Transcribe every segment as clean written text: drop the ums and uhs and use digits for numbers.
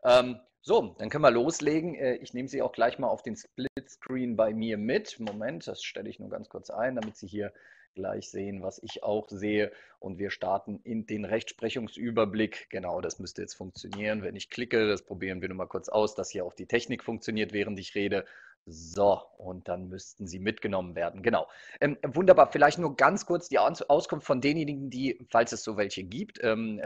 So, dann können wir loslegen. Ich nehme Sie auch gleich mal auf den Splitscreen bei mir mit. Moment, das stelle ich nur ganz kurz ein, damit Sie hier gleich sehen, was ich auch sehe. Und wir starten in den Rechtsprechungsüberblick. Genau, das müsste jetzt funktionieren. Wenn ich klicke, das probieren wir nur mal kurz aus, dass hier auch die Technik funktioniert, während ich rede. So, und dann müssten Sie mitgenommen werden. Genau. Wunderbar. Vielleicht nur ganz kurz die Auskunft von denjenigen, die, falls es so welche gibt,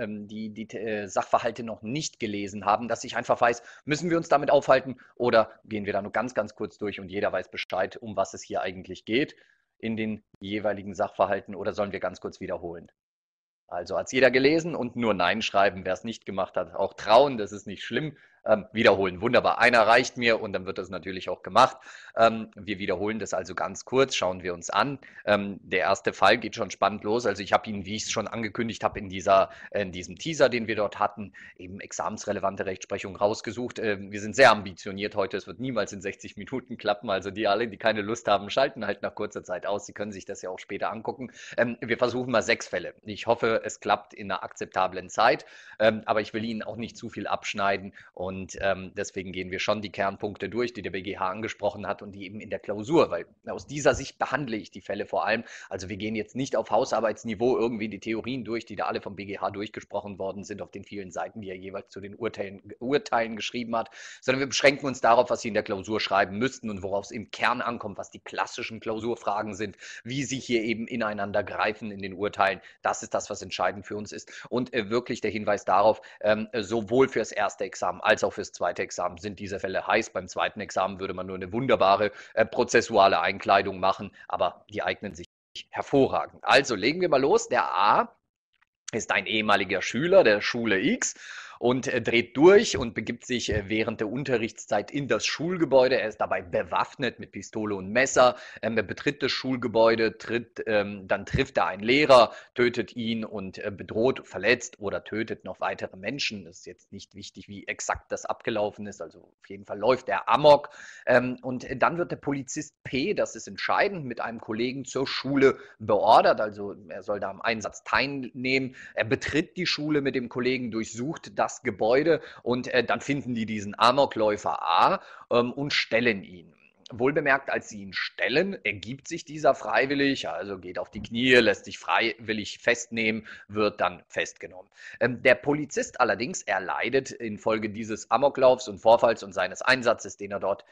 die Sachverhalte noch nicht gelesen haben, dass ich einfach weiß, müssen wir uns damit aufhalten oder gehen wir da nur ganz, ganz kurz durch und jeder weiß Bescheid, um was es hier eigentlich geht in den jeweiligen Sachverhalten oder sollen wir ganz kurz wiederholen? Also hat es jeder gelesen und nur Nein schreiben, wer es nicht gemacht hat, auch trauen, das ist nicht schlimm. Wiederholen, wunderbar. Einer reicht mir und dann wird das natürlich auch gemacht. Wir wiederholen das also ganz kurz, schauen wir uns an. Der erste Fall geht schon spannend los. Also ich habe Ihnen, wie ich es schon angekündigt habe, in diesem Teaser, den wir dort hatten, eben examensrelevante Rechtsprechung rausgesucht. Wir sind sehr ambitioniert heute. Es wird niemals in 60 Minuten klappen. Also die alle, die keine Lust haben, schalten halt nach kurzer Zeit aus. Sie können sich das ja auch später angucken. Wir versuchen mal 6 Fälle. Ich hoffe, es klappt in einer akzeptablen Zeit, aber ich will Ihnen auch nicht zu viel abschneiden und deswegen gehen wir schon die Kernpunkte durch, die der BGH angesprochen hat und die eben in der Klausur, weil aus dieser Sicht behandle ich die Fälle vor allem. Also wir gehen jetzt nicht auf Hausarbeitsniveau irgendwie die Theorien durch, die da alle vom BGH durchgesprochen worden sind, auf den vielen Seiten, die er jeweils zu den Urteilen geschrieben hat, sondern wir beschränken uns darauf, was Sie in der Klausur schreiben müssten und worauf es im Kern ankommt, was die klassischen Klausurfragen sind, wie sie hier eben ineinander greifen in den Urteilen. Das ist das, was entscheidend für uns ist. Und wirklich der Hinweis darauf, sowohl fürs erste Examen als auch fürs zweite Examen sind diese Fälle heiß. Beim zweiten Examen würde man nur eine wunderbare prozessuale Einkleidung machen, aber die eignen sich hervorragend. Also legen wir mal los. Der A ist ein ehemaliger Schüler der Schule X und dreht durch und begibt sich während der Unterrichtszeit in das Schulgebäude. Er ist dabei bewaffnet mit Pistole und Messer. Er betritt das Schulgebäude, dann trifft er einen Lehrer, tötet ihn und bedroht, verletzt oder tötet noch weitere Menschen. Das ist jetzt nicht wichtig, wie exakt das abgelaufen ist. Also auf jeden Fall läuft er amok. Und dann wird der Polizist P, das ist entscheidend, mit einem Kollegen zur Schule beordert. Also er soll da am Einsatz teilnehmen. Er betritt die Schule mit dem Kollegen, durchsucht das Gebäude und dann finden die diesen Amokläufer A und stellen ihn. Wohlbemerkt, als sie ihn stellen, ergibt sich dieser freiwillig, also geht auf die Knie, lässt sich freiwillig festnehmen, wird dann festgenommen. Der Polizist allerdings erleidet infolge dieses Amoklaufs und Vorfalls und seines Einsatzes, den er dort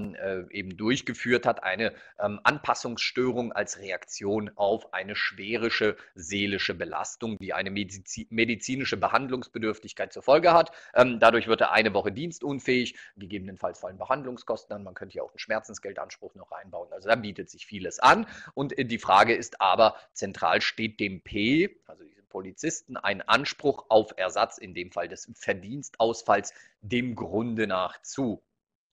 eben durchgeführt hat, eine Anpassungsstörung als Reaktion auf eine schwerische seelische Belastung, die eine medizinische Behandlungsbedürftigkeit zur Folge hat. Dadurch wird er eine Woche dienstunfähig, gegebenenfalls fallen Behandlungskosten an, man könnte ja auch einen Schmerzensgeldanspruch noch einbauen. Also da bietet sich vieles an und die Frage ist aber, zentral steht dem P, also diesem Polizisten, ein Anspruch auf Ersatz, in dem Fall des Verdienstausfalls, dem Grunde nach zu.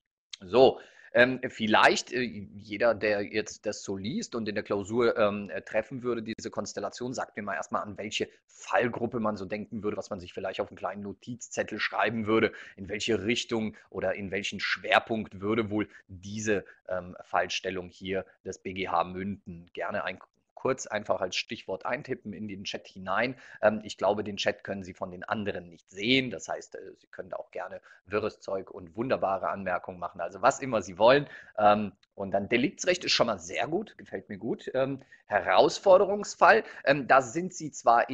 So, vielleicht jeder, der jetzt das so liest und in der Klausur treffen würde, diese Konstellation, sagt mir mal erstmal, an welche Fallgruppe man so denken würde, was man sich vielleicht auf einen kleinen Notizzettel schreiben würde, in welche Richtung oder in welchen Schwerpunkt würde wohl diese Fallstellung hier des BGH münden. Gerne ein kurz einfach als Stichwort eintippen in den Chat hinein. Ich glaube, den Chat können Sie von den anderen nicht sehen. Das heißt, Sie können da auch gerne wirres Zeug und wunderbare Anmerkungen machen. Also was immer Sie wollen. Und dann Deliktsrecht ist schon mal sehr gut, gefällt mir gut. Herausforderungsfall, da sind Sie zwar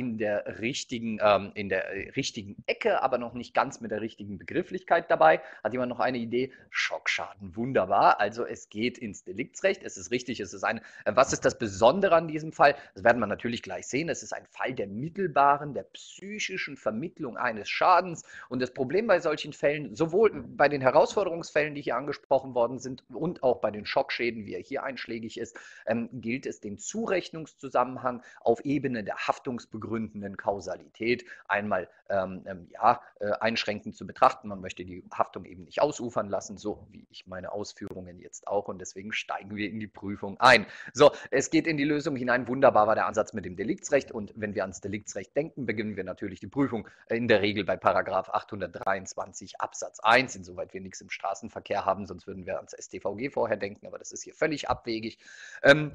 in der richtigen Ecke, aber noch nicht ganz mit der richtigen Begrifflichkeit dabei. Hat jemand noch eine Idee? Schockschaden, wunderbar. Also es geht ins Deliktsrecht. Es ist richtig, was ist das Besondere an diesem Fall? Das werden wir natürlich gleich sehen. Es ist ein Fall der mittelbaren, der psychischen Vermittlung eines Schadens. Und das Problem bei solchen Fällen, sowohl bei den Herausforderungsfällen, die hier angesprochen worden sind, und auch bei den Schockschäden, wie er hier einschlägig ist, gilt es, den Zurechnungszusammenhang auf Ebene der haftungsbegründenden Kausalität einmal einschränkend zu betrachten. Man möchte die Haftung eben nicht ausufern lassen, so wie ich meine Ausführungen jetzt auch. Und deswegen steigen wir in die Prüfung ein. So, es geht in die Lösung hinein. Wunderbar war der Ansatz mit dem Deliktsrecht. Und wenn wir ans Deliktsrecht denken, beginnen wir natürlich die Prüfung in der Regel bei Paragraph 823 Absatz 1, insoweit wir nichts im Straßenverkehr haben, sonst würden wir ans StVG vorher denken, aber das ist hier völlig abwegig.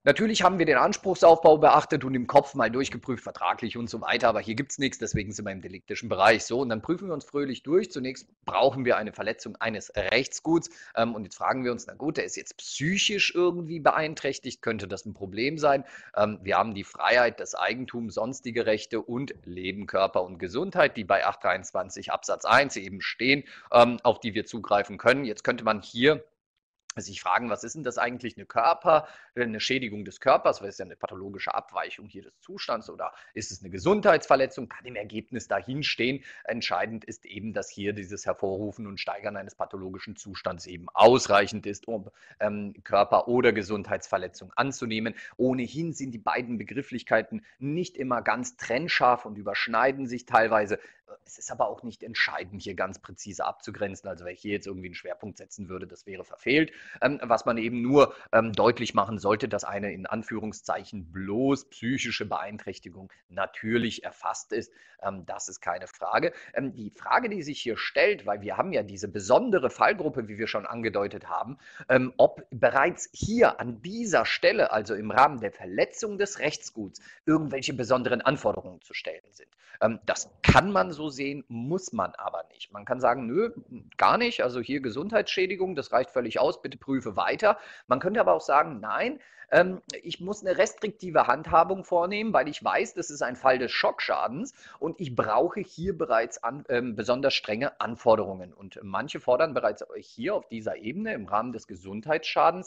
Natürlich haben wir den Anspruchsaufbau beachtet und im Kopf mal durchgeprüft, vertraglich und so weiter, aber hier gibt es nichts, deswegen sind wir im deliktischen Bereich. So, und dann prüfen wir uns fröhlich durch. Zunächst brauchen wir eine Verletzung eines Rechtsguts und jetzt fragen wir uns, na gut, der ist jetzt psychisch irgendwie beeinträchtigt, könnte das ein Problem sein? Wir haben die Freiheit, das Eigentum, sonstige Rechte und Leben, Körper und Gesundheit, die bei 823 Absatz 1 eben stehen, auf die wir zugreifen können. Jetzt könnte man hier sich fragen, was ist denn das eigentlich, eine Schädigung des Körpers, weil es ja eine pathologische Abweichung hier des Zustands oder ist es eine Gesundheitsverletzung, kann im Ergebnis dahinstehen. Entscheidend ist eben, dass hier dieses Hervorrufen und Steigern eines pathologischen Zustands eben ausreichend ist, um Körper- oder Gesundheitsverletzung anzunehmen. Ohnehin sind die beiden Begrifflichkeiten nicht immer ganz trennscharf und überschneiden sich teilweise. Es ist aber auch nicht entscheidend, hier ganz präzise abzugrenzen. Also wenn ich hier jetzt irgendwie einen Schwerpunkt setzen würde, das wäre verfehlt. Was man eben nur deutlich machen sollte, dass eine in Anführungszeichen bloß psychische Beeinträchtigung natürlich erfasst ist. Das ist keine Frage. Die Frage, die sich hier stellt, weil wir haben ja diese besondere Fallgruppe, wie wir schon angedeutet haben, ob bereits hier an dieser Stelle, also im Rahmen der Verletzung des Rechtsguts, irgendwelche besonderen Anforderungen zu stellen sind. Das kann man so sehen, muss man aber nicht. Man kann sagen, nö, gar nicht. Also hier Gesundheitsschädigung, das reicht völlig aus, bitte prüfe weiter. Man könnte aber auch sagen, nein, ich muss eine restriktive Handhabung vornehmen, weil ich weiß, das ist ein Fall des Schockschadens und ich brauche hier bereits besonders strenge Anforderungen. Und manche fordern bereits hier auf dieser Ebene im Rahmen des Gesundheitsschadens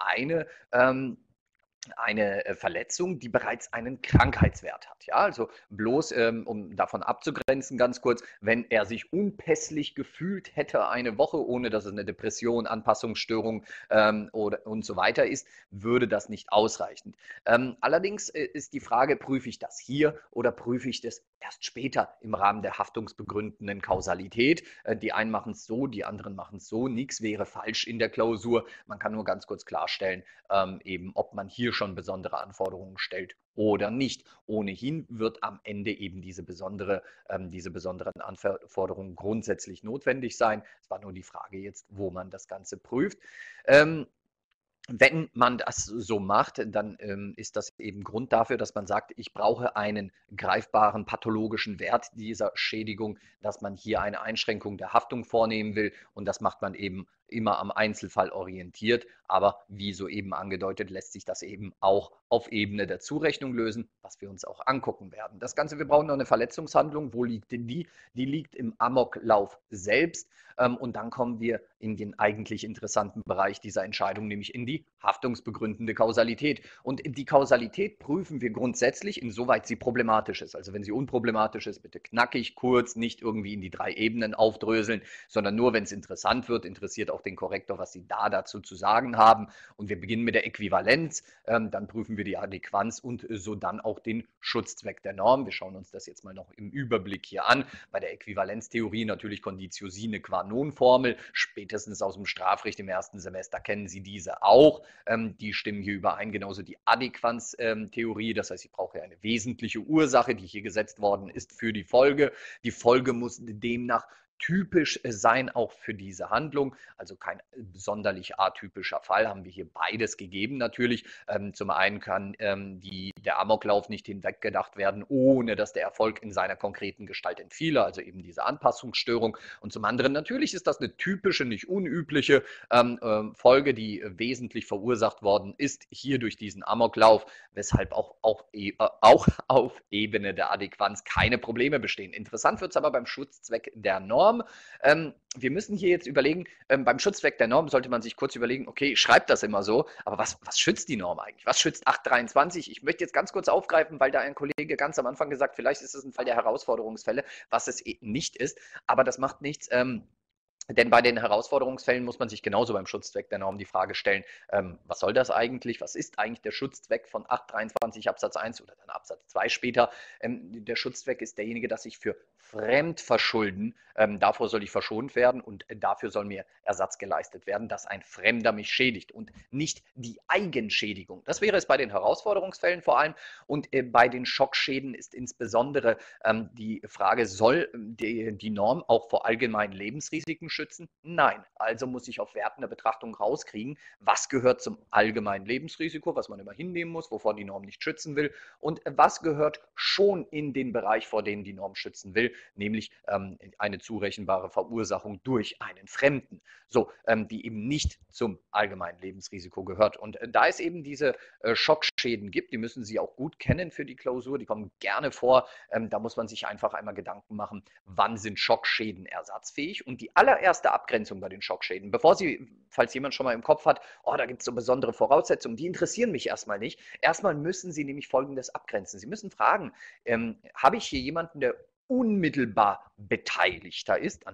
eine Verletzung, die bereits einen Krankheitswert hat. Ja, also bloß, um davon abzugrenzen, ganz kurz, wenn er sich unpässlich gefühlt hätte eine Woche, ohne dass es eine Depression, Anpassungsstörung und so weiter ist, würde das nicht ausreichen. Allerdings ist die Frage, prüfe ich das hier oder prüfe ich das erst später im Rahmen der haftungsbegründenden Kausalität? Die einen machen es so, die anderen machen es so. Nichts wäre falsch in der Klausur. Man kann nur ganz kurz klarstellen, eben, ob man hier schon besondere Anforderungen stellt oder nicht. Ohnehin wird am Ende eben diese besonderen Anforderungen grundsätzlich notwendig sein. Es war nur die Frage jetzt, wo man das Ganze prüft. Wenn man das so macht, dann ist das eben Grund dafür, dass man sagt, ich brauche einen greifbaren pathologischen Wert dieser Schädigung, dass man hier eine Einschränkung der Haftung vornehmen will. Und das macht man eben immer am Einzelfall orientiert. Aber wie soeben angedeutet, lässt sich das eben auch auf Ebene der Zurechnung lösen, was wir uns auch angucken werden. Das Ganze, wir brauchen noch eine Verletzungshandlung. Wo liegt denn die? Die liegt im Amoklauf selbst. Und dann kommen wir in den eigentlich interessanten Bereich dieser Entscheidung, nämlich in die haftungsbegründende Kausalität. Und die Kausalität prüfen wir grundsätzlich, insoweit sie problematisch ist. Also wenn sie unproblematisch ist, bitte knackig, kurz, nicht irgendwie in die 3 Ebenen aufdröseln, sondern nur, wenn es interessant wird, interessiert auch den Korrektor, was Sie da dazu zu sagen haben. Und wir beginnen mit der Äquivalenz, dann prüfen wir die Adäquanz und so dann auch den Schutzzweck der Norm. Wir schauen uns das jetzt mal noch im Überblick hier an. Bei der Äquivalenztheorie natürlich Conditio sine qua non Formel, spätestens aus dem Strafrecht im ersten Semester kennen Sie diese auch. Die stimmen hier überein, genauso die Adäquanztheorie, das heißt, ich brauche eine wesentliche Ursache, die hier gesetzt worden ist für die Folge. Die Folge muss demnach typisch sein, auch für diese Handlung. Also kein sonderlich atypischer Fall, haben wir hier beides gegeben natürlich. Zum einen kann der Amoklauf nicht hinweggedacht werden, ohne dass der Erfolg in seiner konkreten Gestalt entfiele, also eben diese Anpassungsstörung. Und zum anderen natürlich ist das eine typische, nicht unübliche Folge, die wesentlich verursacht worden ist, hier durch diesen Amoklauf, weshalb auch auf Ebene der Adäquanz keine Probleme bestehen. Interessant wird es aber beim Schutzzweck der Norm. Wir müssen hier jetzt überlegen, beim Schutzzweck der Norm sollte man sich kurz überlegen, okay, ich schreibe das immer so, aber was schützt die Norm eigentlich? Was schützt 823? Ich möchte jetzt ganz kurz aufgreifen, weil da ein Kollege ganz am Anfang gesagt, vielleicht ist es ein Fall der Herausforderungsfälle, was es nicht ist, aber das macht nichts. Denn bei den Herausforderungsfällen muss man sich genauso beim Schutzzweck der Norm die Frage stellen, was soll das eigentlich? Was ist eigentlich der Schutzzweck von 823 Absatz 1 oder dann Absatz 2 später? Der Schutzzweck ist derjenige, dass ich für Fremdverschulden, davor soll ich verschont werden und dafür soll mir Ersatz geleistet werden, dass ein Fremder mich schädigt und nicht die Eigenschädigung. Das wäre es bei den Herausforderungsfällen vor allem und bei den Schockschäden ist insbesondere die Frage, soll die Norm auch vor allgemeinen Lebensrisiken schützen? Nein. Also muss ich auf wertende Betrachtung rauskriegen, was gehört zum allgemeinen Lebensrisiko, was man immer hinnehmen muss, wovor die Norm nicht schützen will und was gehört schon in den Bereich, vor dem die Norm schützen will, nämlich eine zurechenbare Verursachung durch einen Fremden, so, die eben nicht zum allgemeinen Lebensrisiko gehört. Und da es eben diese Schockschäden gibt, die müssen Sie auch gut kennen für die Klausur, die kommen gerne vor, da muss man sich einfach einmal Gedanken machen, wann sind Schockschäden ersatzfähig und die allererste Abgrenzung bei den Schockschäden, bevor Sie, falls jemand schon mal im Kopf hat, oh, da gibt es so besondere Voraussetzungen, die interessieren mich erstmal nicht. Erstmal müssen Sie nämlich Folgendes abgrenzen. Sie müssen fragen, habe ich hier jemanden, der unmittelbar Beteiligter ist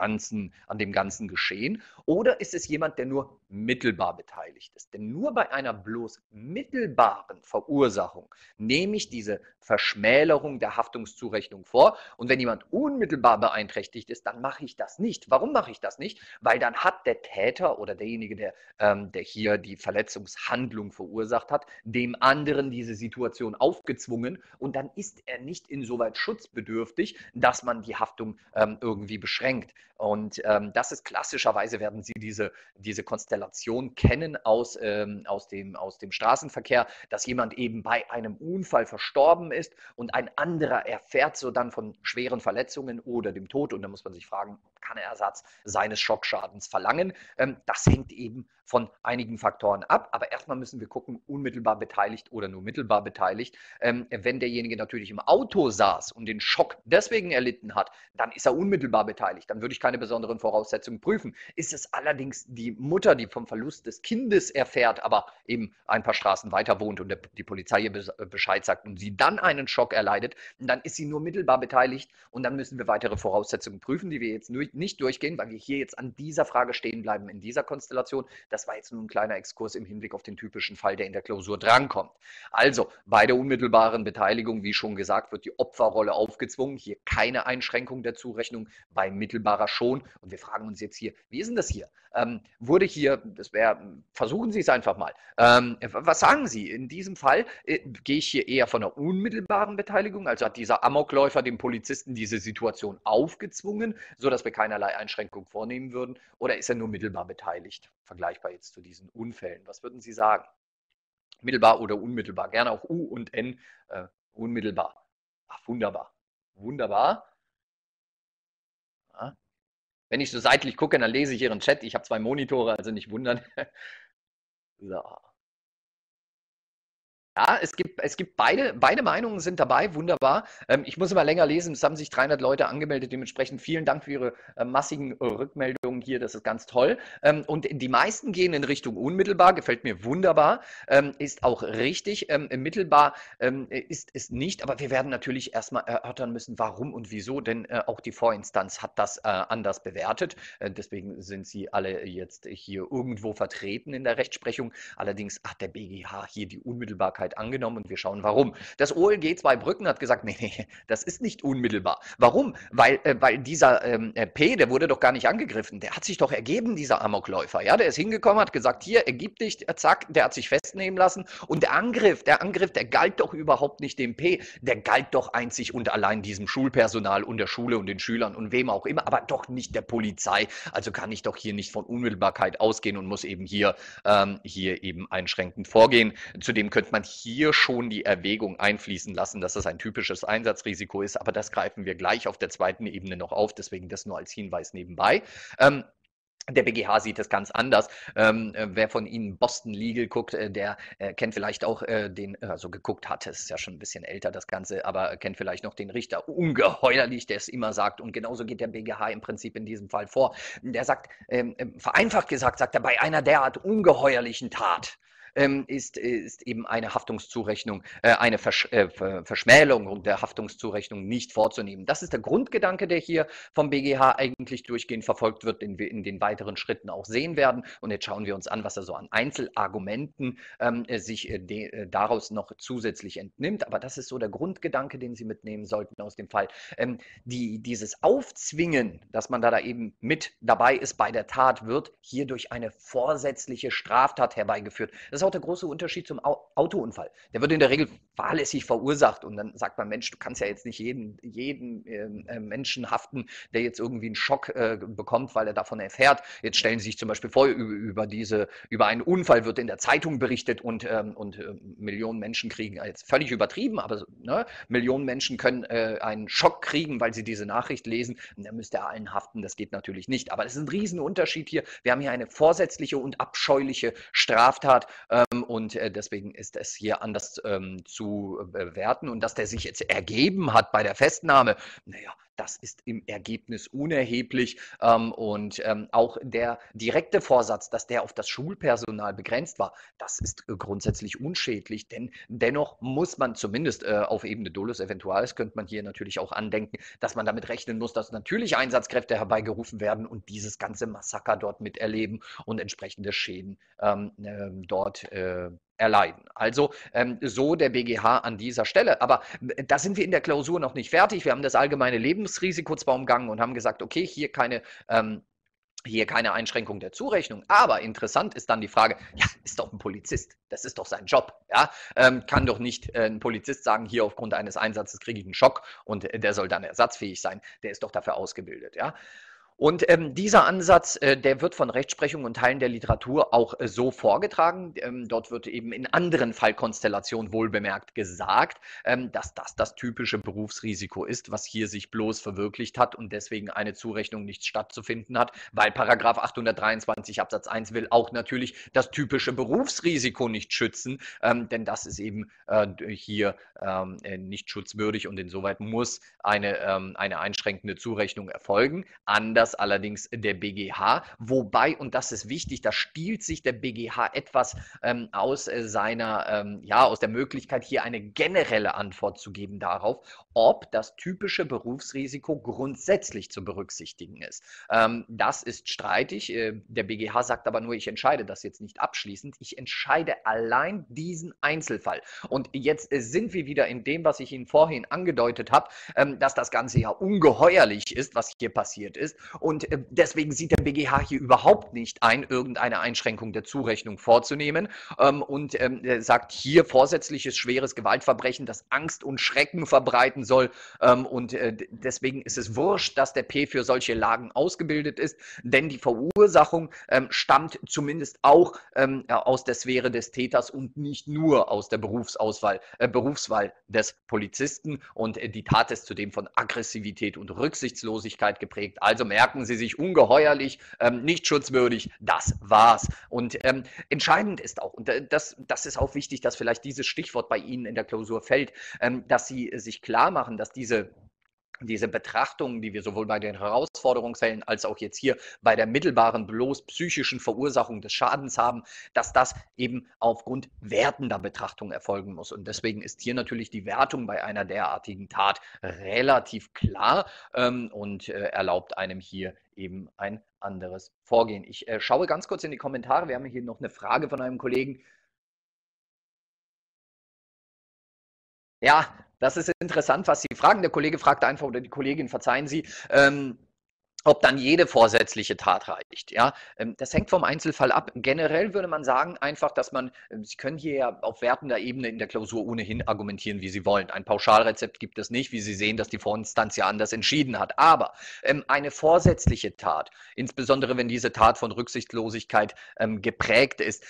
an dem ganzen Geschehen, oder ist es jemand, der nur mittelbar beteiligt ist? Denn nur bei einer bloß mittelbaren Verursachung nehme ich diese Verschmälerung der Haftungszurechnung vor. Und wenn jemand unmittelbar beeinträchtigt ist, dann mache ich das nicht. Warum mache ich das nicht? Weil dann hat der Täter oder derjenige, der hier die Verletzungshandlung verursacht hat, dem anderen diese Situation aufgezwungen und dann ist er nicht insoweit schutzbedürftig, dass man die Haftung irgendwie beschränkt. Und das ist klassischerweise, werden Sie diese Konstellation kennen aus dem Straßenverkehr, dass jemand eben bei einem Unfall verstorben ist und ein anderer erfährt so dann von schweren Verletzungen oder dem Tod. Und da muss man sich fragen, kann er Ersatz seines Schockschadens verlangen? Das hängt eben von einigen Faktoren ab. Aber erstmal müssen wir gucken, unmittelbar beteiligt oder nur mittelbar beteiligt. Wenn derjenige natürlich im Auto saß und den Schock deswegen erlitten hat, dann ist er unmittelbar beteiligt. Dann würde ich keine besonderen Voraussetzungen prüfen. Ist es allerdings die Mutter, die vom Verlust des Kindes erfährt, aber eben ein paar Straßen weiter wohnt und die Polizei ihr Bescheid sagt und sie dann einen Schock erleidet, dann ist sie nur mittelbar beteiligt und dann müssen wir weitere Voraussetzungen prüfen, die wir jetzt nicht durchgehen, weil wir hier jetzt an dieser Frage stehen bleiben, in dieser Konstellation. Das war jetzt nur ein kleiner Exkurs im Hinblick auf den typischen Fall, der in der Klausur drankommt. Also, bei der unmittelbaren Beteiligung, wie schon gesagt, wird die Opferrolle aufgezwungen. Hier keine Einschränkung der Zurechnung, bei mittelbarer schon. Und wir fragen uns jetzt hier, wie ist denn das hier? Wurde hier, versuchen Sie es einfach mal. Was sagen Sie? In diesem Fall gehe ich hier eher von einer unmittelbaren Beteiligung, also hat dieser Amokläufer dem Polizisten diese Situation aufgezwungen, sodass wir keinerlei Einschränkung vornehmen würden, oder ist er nur mittelbar beteiligt? Vergleichbar jetzt zu diesen Unfällen. Was würden Sie sagen? Mittelbar oder unmittelbar? Gerne auch U und N. Unmittelbar. Ach, wunderbar. Wunderbar. Ja. Wenn ich so seitlich gucke, dann lese ich Ihren Chat. Ich habe zwei Monitore, also nicht wundern. So. Ja, es gibt beide Meinungen sind dabei, wunderbar. Ich muss immer länger lesen, es haben sich 300 Leute angemeldet, dementsprechend vielen Dank für Ihre massigen Rückmeldungen hier, das ist ganz toll. Und die meisten gehen in Richtung unmittelbar, gefällt mir wunderbar, ist auch richtig. Mittelbar ist es nicht, aber wir werden natürlich erstmal erörtern müssen, warum und wieso, denn auch die Vorinstanz hat das anders bewertet. Deswegen sind Sie alle jetzt hier irgendwo vertreten in der Rechtsprechung. Allerdings hat der BGH hier die Unmittelbarkeit angenommen und wir schauen warum. Das OLG Zweibrücken hat gesagt, nee, das ist nicht unmittelbar. Warum? Weil dieser P, der wurde doch gar nicht angegriffen, der hat sich doch ergeben, dieser Amokläufer. Ja, der ist hingekommen, hat gesagt, hier, ergib dich, zack, der hat sich festnehmen lassen und der Angriff, der galt doch überhaupt nicht dem P, der galt doch einzig und allein diesem Schulpersonal und der Schule und den Schülern und wem auch immer, aber doch nicht der Polizei. Also kann ich doch hier nicht von Unmittelbarkeit ausgehen und muss eben hier eben einschränkend vorgehen. Zudem könnte man hier schon die Erwägung einfließen lassen, dass das ein typisches Einsatzrisiko ist, aber das greifen wir gleich auf der zweiten Ebene noch auf, deswegen das nur als Hinweis nebenbei. Der BGH sieht es ganz anders. Wer von Ihnen Boston Legal guckt, der kennt vielleicht auch also geguckt hat, es ist ja schon ein bisschen älter das Ganze, aber kennt vielleicht noch den Richter ungeheuerlich, der es immer sagt. Und genauso geht der BGH im Prinzip in diesem Fall vor. Der sagt, vereinfacht gesagt, sagt er, bei einer derart ungeheuerlichen Tat ist eben eine Haftungszurechnung, eine Verschmälerung der Haftungszurechnung nicht vorzunehmen. Das ist der Grundgedanke, der hier vom BGH eigentlich durchgehend verfolgt wird, den wir in den weiteren Schritten auch sehen werden. Und jetzt schauen wir uns an, was er so an Einzelargumenten sich daraus noch zusätzlich entnimmt. Aber das ist so der Grundgedanke, den Sie mitnehmen sollten aus dem Fall. Dieses Aufzwingen, dass man da eben mit dabei ist bei der Tat, wird hier durch eine vorsätzliche Straftat herbeigeführt. Das ist auch der große Unterschied zum Autounfall. Der wird in der Regel fahrlässig verursacht und dann sagt man, Mensch, du kannst ja jetzt nicht jeden Menschen haften, der jetzt irgendwie einen Schock bekommt, weil er davon erfährt. Jetzt stellen Sie sich zum Beispiel vor, über einen Unfall wird in der Zeitung berichtet und Millionen Menschen kriegen, jetzt völlig übertrieben, aber ne, Millionen Menschen können einen Schock kriegen, weil sie diese Nachricht lesen. Und dann müsste er allen haften. Das geht natürlich nicht. Aber das ist ein Riesenunterschied hier. Wir haben hier eine vorsätzliche und abscheuliche Straftat und deswegen ist es hier anders zu bewerten. Und dass der sich jetzt ergeben hat bei der Festnahme, naja, das ist im Ergebnis unerheblich und auch der direkte Vorsatz, dass der auf das Schulpersonal begrenzt war, das ist grundsätzlich unschädlich, denn dennoch muss man zumindest auf Ebene Dolus Eventualis, könnte man hier natürlich auch andenken, dass man damit rechnen muss, dass natürlich Einsatzkräfte herbeigerufen werden und dieses ganze Massaker dort miterleben und entsprechende Schäden dort erleiden. Also so der BGH an dieser Stelle. Aber da sind wir in der Klausur noch nicht fertig. Wir haben das allgemeine Lebensrisiko zwar umgangen und haben gesagt, okay, hier keine Einschränkung der Zurechnung. Aber interessant ist dann die Frage, ja, ist doch ein Polizist, das ist doch sein Job. Ja? Kann doch nicht ein Polizist sagen, hier aufgrund eines Einsatzes kriege ich einen Schock und der soll dann ersatzfähig sein. Der ist doch dafür ausgebildet. Ja? Und dieser Ansatz, der wird von Rechtsprechung und Teilen der Literatur auch so vorgetragen. Dort wird eben in anderen Fallkonstellationen wohlbemerkt gesagt, dass das typische Berufsrisiko ist, was hier sich bloß verwirklicht hat und deswegen eine Zurechnung nicht stattzufinden hat, weil Paragraph 823 Absatz 1 will auch natürlich das typische Berufsrisiko nicht schützen, denn das ist eben hier nicht schutzwürdig und insoweit muss eine einschränkende Zurechnung erfolgen. Anders allerdings der BGH, wobei, und das ist wichtig, da stiehlt sich der BGH etwas aus aus der Möglichkeit, hier eine generelle Antwort zu geben darauf, ob das typische Berufsrisiko grundsätzlich zu berücksichtigen ist. Das ist streitig. Der BGH sagt aber nur, ich entscheide das jetzt nicht abschließend, ich entscheide allein diesen Einzelfall. Und jetzt sind wir wieder in dem, was ich Ihnen vorhin angedeutet habe, dass das Ganze ja ungeheuerlich ist, was hier passiert ist. Und deswegen sieht der BGH hier überhaupt nicht ein, irgendeine Einschränkung der Zurechnung vorzunehmen und sagt hier vorsätzliches schweres Gewaltverbrechen, das Angst und Schrecken verbreiten soll. Und deswegen ist es wurscht, dass der P für solche Lagen ausgebildet ist, denn die Verursachung stammt zumindest auch aus der Sphäre des Täters und nicht nur aus der Berufswahl des Polizisten. Und die Tat ist zudem von Aggressivität und Rücksichtslosigkeit geprägt. Also merken Sie sich ungeheuerlich, nicht schutzwürdig, das war's. Und entscheidend ist auch, und das ist auch wichtig, dass vielleicht dieses Stichwort bei Ihnen in der Klausur fällt, dass Sie sich klar machen, dass diese Betrachtungen, die wir sowohl bei den Herausforderungsfällen als auch jetzt hier bei der mittelbaren bloß psychischen Verursachung des Schadens haben, dass das eben aufgrund wertender Betrachtung erfolgen muss. Und deswegen ist hier natürlich die Wertung bei einer derartigen Tat relativ klar und erlaubt einem hier eben ein anderes Vorgehen. Ich schaue ganz kurz in die Kommentare. Wir haben hier noch eine Frage von einem Kollegen. Ja, das ist interessant, was Sie fragen. Der Kollege fragt einfach, oder die Kollegin, verzeihen Sie, ob dann jede vorsätzliche Tat reicht. Ja, das hängt vom Einzelfall ab. Generell würde man sagen einfach, dass Sie können hier ja auf wertender Ebene in der Klausur ohnehin argumentieren, wie Sie wollen. Ein Pauschalrezept gibt es nicht, wie Sie sehen, dass die Vorinstanz ja anders entschieden hat. Aber eine vorsätzliche Tat, insbesondere wenn diese Tat von Rücksichtslosigkeit geprägt ist,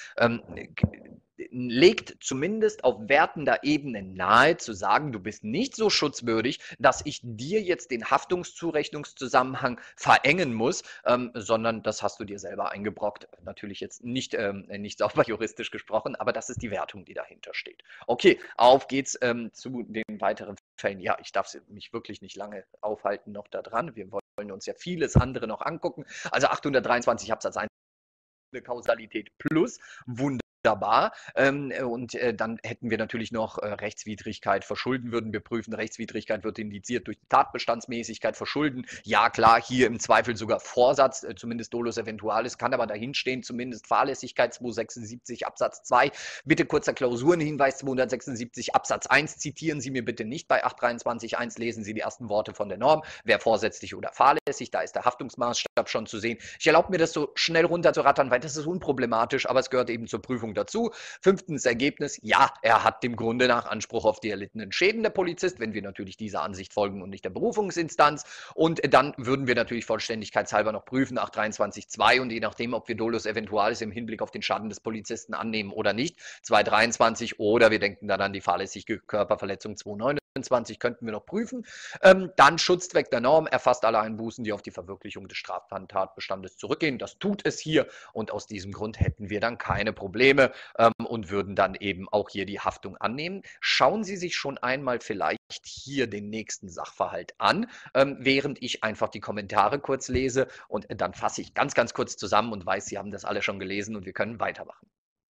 legt zumindest auf wertender Ebene nahe, zu sagen, du bist nicht so schutzwürdig, dass ich dir jetzt den Haftungszurechnungszusammenhang verengen muss, sondern das hast du dir selber eingebrockt. Natürlich jetzt nicht sauber juristisch gesprochen, aber das ist die Wertung, die dahinter steht. Okay, auf geht's zu den weiteren Fällen. Ja, ich darf mich wirklich nicht lange aufhalten noch da dran. Wir wollen uns ja vieles andere noch angucken. Also 823 Absatz 1, Kausalität plus Wunder. wunderbar. Dann hätten wir natürlich noch Rechtswidrigkeit, Verschulden würden wir prüfen. Rechtswidrigkeit wird indiziert durch die Tatbestandsmäßigkeit, Verschulden. Ja, klar, hier im Zweifel sogar Vorsatz, zumindest Dolus Eventualis, kann aber dahinstehen, zumindest Fahrlässigkeit 276 Absatz 2. Bitte kurzer Klausurenhinweis 276 Absatz 1. Zitieren Sie mir bitte nicht bei 823.1, lesen Sie die ersten Worte von der Norm. Wer vorsätzlich oder fahrlässig, da ist der Haftungsmaßstab schon zu sehen. Ich erlaube mir das so schnell runterzurattern, weil das ist unproblematisch, aber es gehört eben zur Prüfung dazu. Fünftens Ergebnis, ja, er hat dem Grunde nach Anspruch auf die erlittenen Schäden, der Polizist, wenn wir natürlich dieser Ansicht folgen und nicht der Berufungsinstanz. Und dann würden wir natürlich vollständigkeitshalber noch prüfen, 823.2 und je nachdem, ob wir Dolus Eventualis im Hinblick auf den Schaden des Polizisten annehmen oder nicht, 223 oder wir denken dann an die fahrlässige Körperverletzung 229, könnten wir noch prüfen. Dann Schutzzweck der Norm erfasst alle Einbußen, die auf die Verwirklichung des Straftatbestandes zurückgehen. Das tut es hier und aus diesem Grund hätten wir dann keine Probleme und würden dann eben auch hier die Haftung annehmen. Schauen Sie sich schon einmal vielleicht hier den nächsten Sachverhalt an, während ich einfach die Kommentare kurz lese und dann fasse ich ganz, ganz kurz zusammen und weiß, Sie haben das alle schon gelesen und wir können weitermachen.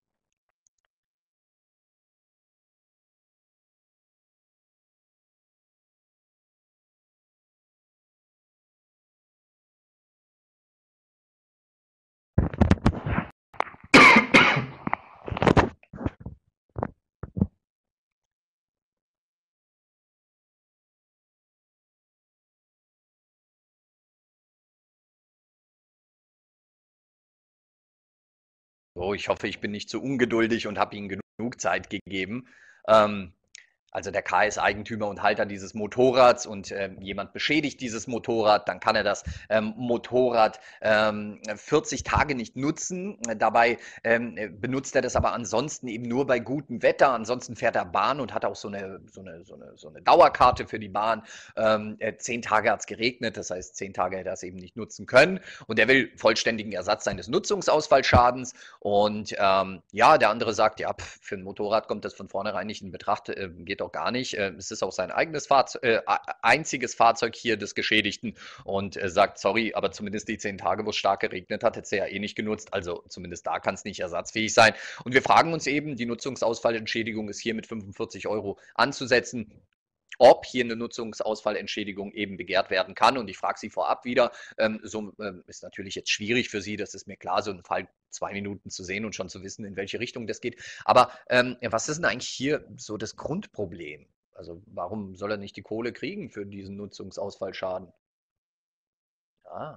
So, ich hoffe, ich bin nicht zu ungeduldig und habe Ihnen genug Zeit gegeben. Ähm, also der K ist Eigentümer und Halter dieses Motorrads und jemand beschädigt dieses Motorrad, dann kann er das Motorrad 40 Tage nicht nutzen. Dabei benutzt er das aber ansonsten eben nur bei gutem Wetter. Ansonsten fährt er Bahn und hat auch so eine Dauerkarte für die Bahn. 10 Tage hat es geregnet, das heißt 10 Tage hätte er es eben nicht nutzen können. Und er will vollständigen Ersatz seines Nutzungsausfallschadens. Und ja, der andere sagt, ja, für ein Motorrad kommt das von vornherein nicht in Betracht, geht doch gar nicht. Es ist auch sein eigenes einziges Fahrzeug hier des Geschädigten und sagt, sorry, aber zumindest die 10 Tage, wo es stark geregnet hat, hätte er ja eh nicht genutzt. Also zumindest da kann es nicht ersatzfähig sein. Und wir fragen uns eben, die Nutzungsausfallentschädigung ist hier mit 45 € anzusetzen, ob hier eine Nutzungsausfallentschädigung eben begehrt werden kann. Und ich frage Sie vorab wieder, so ist natürlich jetzt schwierig für Sie, das ist mir klar, so einen Fall 2 Minuten zu sehen und schon zu wissen, in welche Richtung das geht. Aber was ist denn eigentlich hier so das Grundproblem? Also warum soll er nicht die Kohle kriegen für diesen Nutzungsausfallschaden? Ja.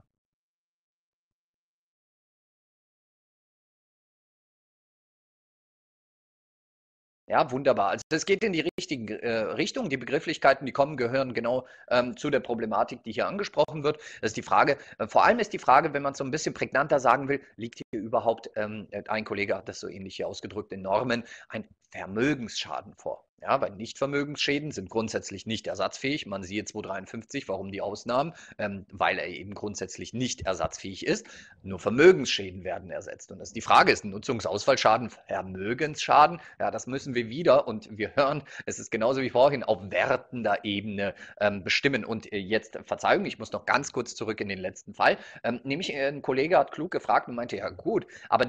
Ja, wunderbar. Also das geht in die richtige Richtung. Die Begrifflichkeiten, die kommen, gehören genau zu der Problematik, die hier angesprochen wird. Das ist die Frage, vor allem ist die Frage, wenn man es so ein bisschen prägnanter sagen will, liegt hier überhaupt, ein Kollege hat das so ähnlich hier ausgedrückt, in Normen, ein Vermögensschaden vor. Ja, weil Nichtvermögensschäden sind grundsätzlich nicht ersatzfähig. Man siehe 253, warum die Ausnahmen? Weil er eben grundsätzlich nicht ersatzfähig ist. Nur Vermögensschäden werden ersetzt. Und das ist die Frage, ist ein Nutzungsausfallschaden Vermögensschaden? Ja, das müssen wir wieder, und wir hören, es ist genauso wie vorhin, auf wertender Ebene bestimmen. Und jetzt, Verzeihung, ich muss noch ganz kurz zurück in den letzten Fall. Nämlich ein Kollege hat klug gefragt und meinte, ja gut, aber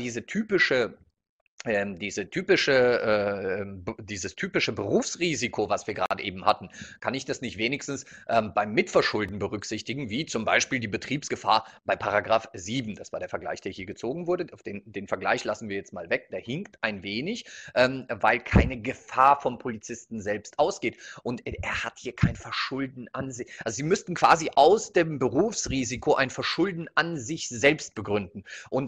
dieses typische Berufsrisiko, was wir gerade eben hatten, kann ich das nicht wenigstens beim Mitverschulden berücksichtigen, wie zum Beispiel die Betriebsgefahr bei Paragraph 7. Das war der Vergleich, der hier gezogen wurde. Auf den Vergleich lassen wir jetzt mal weg. Der hinkt ein wenig, weil keine Gefahr vom Polizisten selbst ausgeht. Und er hat hier kein Verschulden an sich. Also Sie müssten quasi aus dem Berufsrisiko ein Verschulden an sich selbst begründen. Und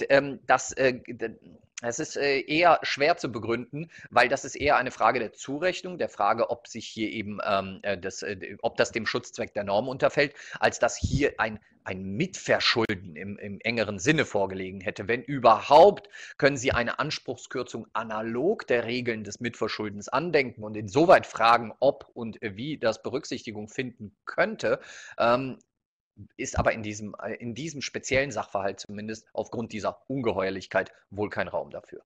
es ist eher schwer zu begründen, weil das ist eher eine Frage der Zurechnung, der Frage, ob sich hier eben ob das dem Schutzzweck der Norm unterfällt, als dass hier ein Mitverschulden im engeren Sinne vorgelegen hätte. Wenn überhaupt, können Sie eine Anspruchskürzung analog der Regeln des Mitverschuldens andenken und insoweit fragen, ob und wie das Berücksichtigung finden könnte. Ist aber in diesem speziellen Sachverhalt zumindest aufgrund dieser Ungeheuerlichkeit wohl kein Raum dafür.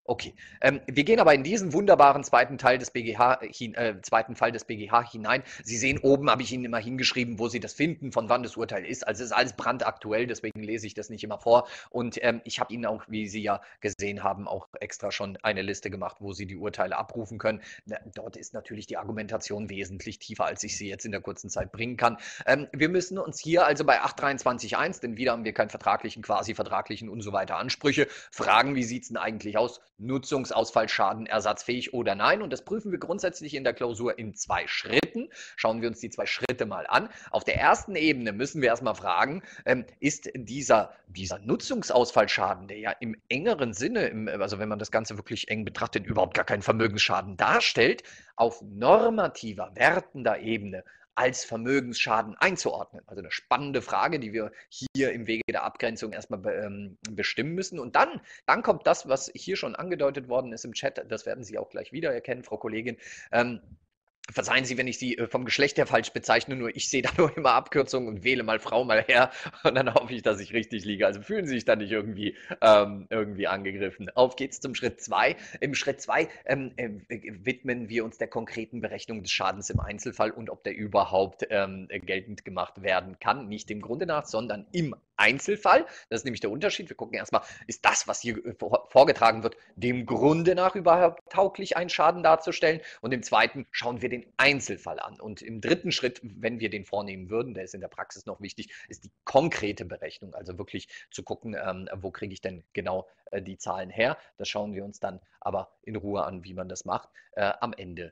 Okay. Wir gehen aber in diesen wunderbaren zweiten Teil des BGH zweiten Fall des BGH hinein. Sie sehen, oben habe ich Ihnen immer hingeschrieben, wo Sie das finden, von wann das Urteil ist. Also es ist alles brandaktuell, deswegen lese ich das nicht immer vor. Und ich habe Ihnen auch, wie Sie ja gesehen haben, auch extra schon eine Liste gemacht, wo Sie die Urteile abrufen können. Dort ist natürlich die Argumentation wesentlich tiefer, als ich sie jetzt in der kurzen Zeit bringen kann. Wir müssen uns hier also bei 823.1, denn wieder haben wir keinen vertraglichen, quasi vertraglichen und so weiter Ansprüche, fragen, wie sieht es denn eigentlich aus? Nutzungsausfallschaden ersatzfähig oder nein? Und das prüfen wir grundsätzlich in der Klausur in 2 Schritten. Schauen wir uns die 2 Schritte mal an. Auf der ersten Ebene müssen wir erstmal fragen, ist dieser Nutzungsausfallschaden, der ja im engeren Sinne, also wenn man das Ganze wirklich eng betrachtet, überhaupt gar keinen Vermögensschaden darstellt, auf normativer, wertender Ebene als Vermögensschaden einzuordnen? Also eine spannende Frage, die wir hier im Wege der Abgrenzung erstmal bestimmen müssen. Und dann kommt das, was hier schon angedeutet worden ist im Chat, das werden Sie auch gleich wiedererkennen, Frau Kollegin. Verzeihen Sie, wenn ich Sie vom Geschlecht her falsch bezeichne, nur ich sehe da nur immer Abkürzungen und wähle mal Frau, mal Herr und dann hoffe ich, dass ich richtig liege. Also fühlen Sie sich da nicht irgendwie angegriffen. Auf geht's zum Schritt 2. Im Schritt 2 widmen wir uns der konkreten Berechnung des Schadens im Einzelfall und ob der überhaupt geltend gemacht werden kann. Nicht dem Grunde nach, sondern im Einzelfall. Das ist nämlich der Unterschied. Wir gucken erstmal, ist das, was hier vorgetragen wird, dem Grunde nach überhaupt tauglich, einen Schaden darzustellen? Und im zweiten schauen wir den Einzelfall an. Und im dritten Schritt, wenn wir den vornehmen würden, der ist in der Praxis noch wichtig, ist die konkrete Berechnung. Also wirklich zu gucken, wo kriege ich denn genau die Zahlen her. Das schauen wir uns dann aber in Ruhe an, wie man das macht, am Ende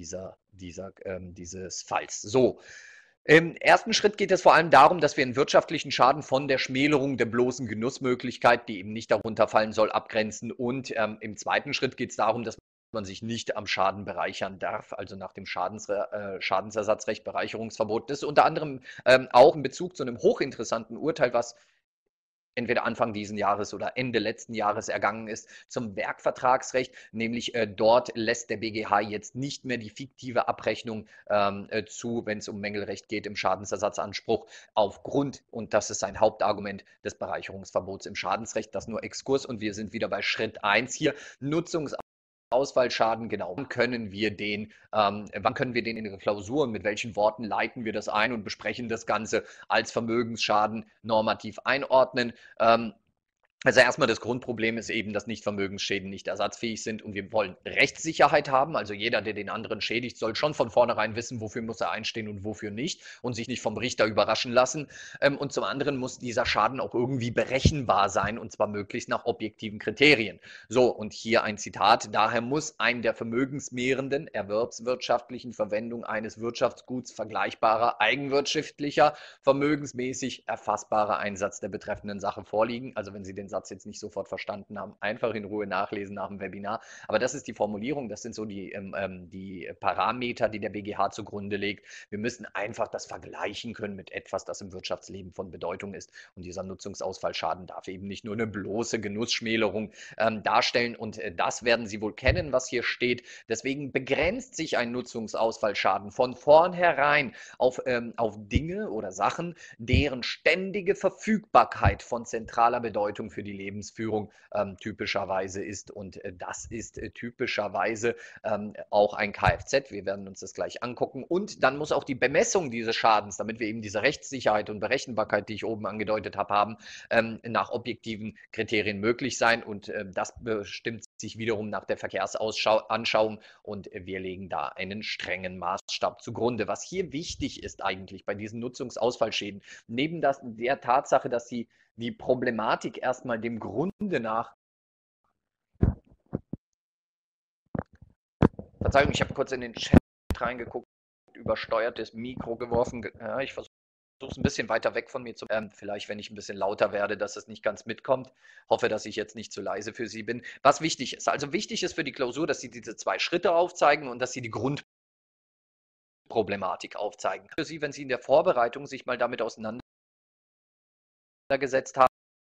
dieses Falls. So. Im ersten Schritt geht es vor allem darum, dass wir einen wirtschaftlichen Schaden von der Schmälerung der bloßen Genussmöglichkeit, die eben nicht darunter fallen soll, abgrenzen. Und im zweiten Schritt geht es darum, dass man sich nicht am Schaden bereichern darf, also nach dem Schadensersatzrecht Bereicherungsverbot. Das ist unter anderem auch in Bezug zu einem hochinteressanten Urteil, was entweder Anfang diesen Jahres oder Ende letzten Jahres ergangen ist, zum Werkvertragsrecht, nämlich dort lässt der BGH jetzt nicht mehr die fiktive Abrechnung zu, wenn es um Mängelrecht geht im Schadensersatzanspruch, aufgrund, und das ist sein Hauptargument, des Bereicherungsverbots im Schadensrecht. Das nur Exkurs und wir sind wieder bei Schritt 1 hier, Ausfallschaden, genau. Wann können wir den in der Klausur und mit welchen Worten leiten wir das ein und besprechen das Ganze als Vermögensschaden normativ einordnen? Also erstmal das Grundproblem ist eben, dass Nichtvermögensschäden nicht ersatzfähig sind und wir wollen Rechtssicherheit haben. Also jeder, der den anderen schädigt, soll schon von vornherein wissen, wofür muss er einstehen und wofür nicht und sich nicht vom Richter überraschen lassen. Und zum anderen muss dieser Schaden auch irgendwie berechenbar sein und zwar möglichst nach objektiven Kriterien. So, und hier ein Zitat. Daher muss ein der vermögensmehrenden erwerbswirtschaftlichen Verwendung eines Wirtschaftsguts vergleichbarer eigenwirtschaftlicher, vermögensmäßig erfassbarer Einsatz der betreffenden Sache vorliegen. Also wenn Sie den Satz jetzt nicht sofort verstanden haben, einfach in Ruhe nachlesen nach dem Webinar. Aber das ist die Formulierung, das sind so die Parameter, die der BGH zugrunde legt. Wir müssen einfach das vergleichen können mit etwas, das im Wirtschaftsleben von Bedeutung ist. Und dieser Nutzungsausfallschaden darf eben nicht nur eine bloße Genussschmälerung darstellen. Und das werden Sie wohl kennen, was hier steht. Deswegen begrenzt sich ein Nutzungsausfallschaden von vornherein auf Dinge oder Sachen, deren ständige Verfügbarkeit von zentraler Bedeutung für die Lebensführung typischerweise ist. Und das ist typischerweise auch ein Kfz. Wir werden uns das gleich angucken. Und dann muss auch die Bemessung dieses Schadens, damit wir eben diese Rechtssicherheit und Berechenbarkeit, die ich oben angedeutet habe, haben, nach objektiven Kriterien möglich sein. Und das bestimmt sich wiederum nach der Verkehrsanschauung und wir legen da einen strengen Maßstab zugrunde. Was hier wichtig ist eigentlich bei diesen Nutzungsausfallschäden, neben der Tatsache, dass sie die Problematik erstmal dem Grunde nach, Verzeihung, ich habe kurz in den Chat reingeguckt, übersteuertes Mikro geworfen. Ja, ich versuche es ein bisschen weiter weg von mir zu, vielleicht wenn ich ein bisschen lauter werde, dass es nicht ganz mitkommt. Hoffe, dass ich jetzt nicht zu leise für Sie bin. Was wichtig ist, also wichtig ist für die Klausur, dass Sie diese 2 Schritte aufzeigen und dass Sie die Grundproblematik aufzeigen. Für Sie, wenn Sie in der Vorbereitung sich mal damit auseinandergesetzt haben,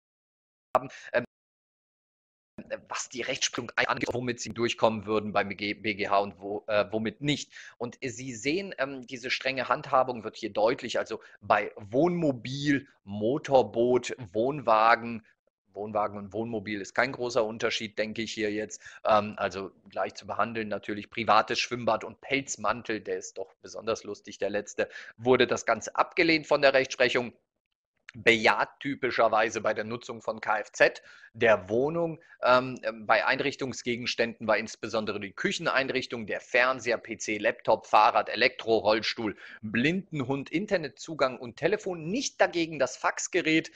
was die Rechtsprechung angeht, womit sie durchkommen würden beim BGH und womit nicht. Und Sie sehen, diese strenge Handhabung wird hier deutlich. Also bei Wohnmobil, Motorboot, Wohnwagen, Wohnwagen und Wohnmobil ist kein großer Unterschied, denke ich hier jetzt. Also gleich zu behandeln natürlich privates Schwimmbad und Pelzmantel, der ist doch besonders lustig, der letzte, wurde das Ganze abgelehnt von der Rechtsprechung. Bejaht typischerweise bei der Nutzung von Kfz, der Wohnung. Bei Einrichtungsgegenständen war insbesondere die Kücheneinrichtung, der Fernseher, PC, Laptop, Fahrrad, Elektro, Rollstuhl, Blindenhund, Internetzugang und Telefon, nicht dagegen das Faxgerät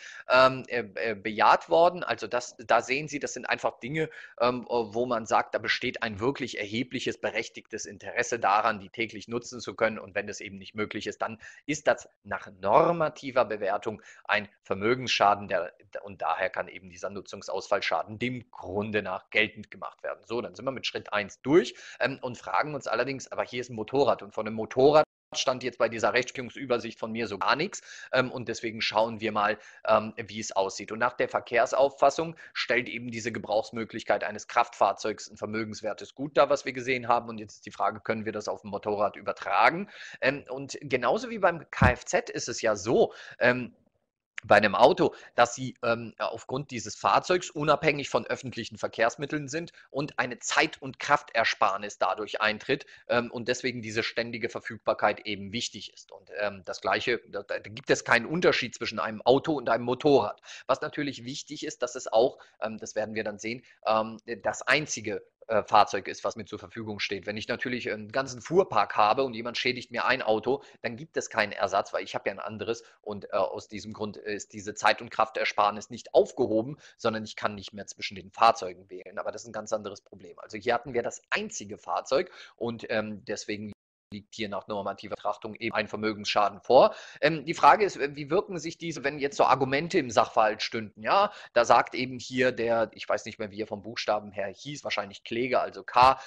bejaht worden. Also da sehen Sie, das sind einfach Dinge, wo man sagt, da besteht ein wirklich erhebliches, berechtigtes Interesse daran, die täglich nutzen zu können. Und wenn das eben nicht möglich ist, dann ist das nach normativer Bewertung ein Vermögensschaden und daher kann eben dieser Nutzungsausfallschaden dem Grunde nach geltend gemacht werden. So, dann sind wir mit Schritt 1 durch und fragen uns allerdings, aber hier ist ein Motorrad und von einem Motorrad stand jetzt bei dieser Rechtsprechungsübersicht von mir so gar nichts und deswegen schauen wir mal, wie es aussieht. Und nach der Verkehrsauffassung stellt eben diese Gebrauchsmöglichkeit eines Kraftfahrzeugs ein vermögenswertes Gut dar, was wir gesehen haben. Und jetzt ist die Frage, können wir das auf ein Motorrad übertragen? Und genauso wie beim Kfz ist es ja so, bei einem Auto, dass sie aufgrund dieses Fahrzeugs unabhängig von öffentlichen Verkehrsmitteln sind und eine Zeit- und Kraftersparnis dadurch eintritt und deswegen diese ständige Verfügbarkeit eben wichtig ist. Und das Gleiche, da gibt es keinen Unterschied zwischen einem Auto und einem Motorrad. Was natürlich wichtig ist, dass es auch, das werden wir dann sehen, das einzige Fahrzeug ist, was mir zur Verfügung steht. Wenn ich natürlich einen ganzen Fuhrpark habe und jemand schädigt mir ein Auto, dann gibt es keinen Ersatz, weil ich habe ja ein anderes und aus diesem Grund ist diese Zeit- und Kraftersparnis nicht aufgehoben, sondern ich kann nicht mehr zwischen den Fahrzeugen wählen. Aber das ist ein ganz anderes Problem. Also hier hatten wir das einzige Fahrzeug und deswegen liegt hier nach normativer Betrachtung eben ein Vermögensschaden vor. Die Frage ist, wie wirken sich diese, wenn jetzt so Argumente im Sachverhalt stünden? Ja, da sagt eben hier der, ich weiß nicht mehr, wie er vom Buchstaben her hieß, wahrscheinlich Kläger, also K,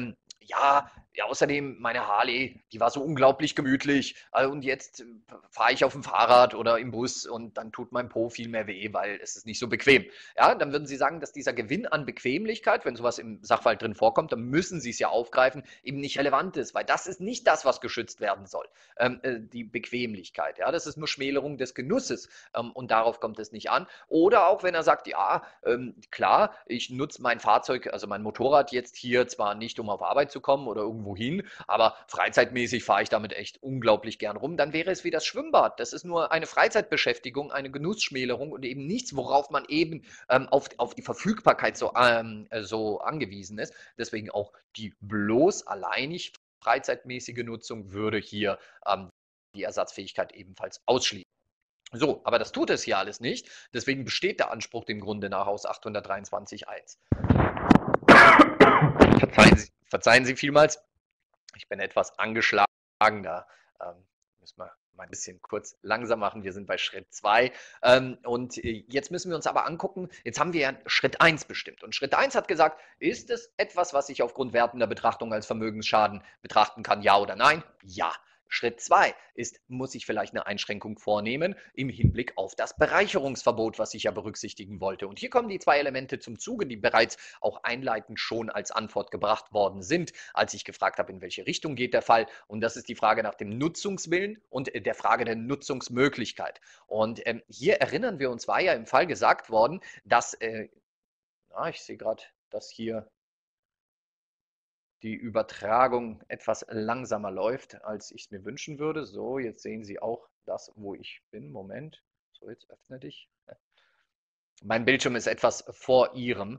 ja, außerdem meine Harley, die war so unglaublich gemütlich und jetzt fahre ich auf dem Fahrrad oder im Bus und dann tut mein Po viel mehr weh, weil es ist nicht so bequem. Ja, dann würden Sie sagen, dass dieser Gewinn an Bequemlichkeit, wenn sowas im Sachverhalt drin vorkommt, dann müssen Sie es ja aufgreifen, eben nicht relevant ist, weil das ist nicht das, was geschützt werden soll. Die Bequemlichkeit, ja, das ist nur Schmälerung des Genusses und darauf kommt es nicht an. Oder auch wenn er sagt, ja, klar, ich nutze mein Fahrzeug, also mein Motorrad jetzt hier zwar nicht, um auf Arbeit zu kommen oder irgendwo hin, aber freizeitmäßig fahre ich damit echt unglaublich gern rum, dann wäre es wie das Schwimmbad. Das ist nur eine Freizeitbeschäftigung, eine Genussschmälerung und eben nichts, worauf man eben auf die Verfügbarkeit so angewiesen ist. Deswegen auch die bloß alleinig freizeitmäßige Nutzung würde hier die Ersatzfähigkeit ebenfalls ausschließen. So, aber das tut es hier alles nicht. Deswegen besteht der Anspruch dem Grunde nach aus 823.1. Verzeihen Sie vielmals. Ich bin etwas angeschlagen. Da müssen wir mal ein bisschen kurz langsam machen. Wir sind bei Schritt 2. Und jetzt müssen wir uns aber angucken, jetzt haben wir ja Schritt 1 bestimmt. Und Schritt 1 hat gesagt, ist es etwas, was ich aufgrund wertender Betrachtung als Vermögensschaden betrachten kann, ja oder nein? Ja. Schritt 2 ist, muss ich vielleicht eine Einschränkung vornehmen im Hinblick auf das Bereicherungsverbot, was ich ja berücksichtigen wollte. Und hier kommen die zwei Elemente zum Zuge, die bereits auch einleitend schon als Antwort gebracht worden sind, als ich gefragt habe, in welche Richtung geht der Fall. Und das ist die Frage nach dem Nutzungswillen und der Frage der Nutzungsmöglichkeit. Und hier erinnern wir uns, war ja im Fall gesagt worden, dass, ich sehe gerade, dass hier die Übertragung etwas langsamer läuft, als ich es mir wünschen würde. So, jetzt sehen Sie auch das, wo ich bin. Moment. So, jetzt öffne dich. Mein Bildschirm ist etwas vor Ihrem.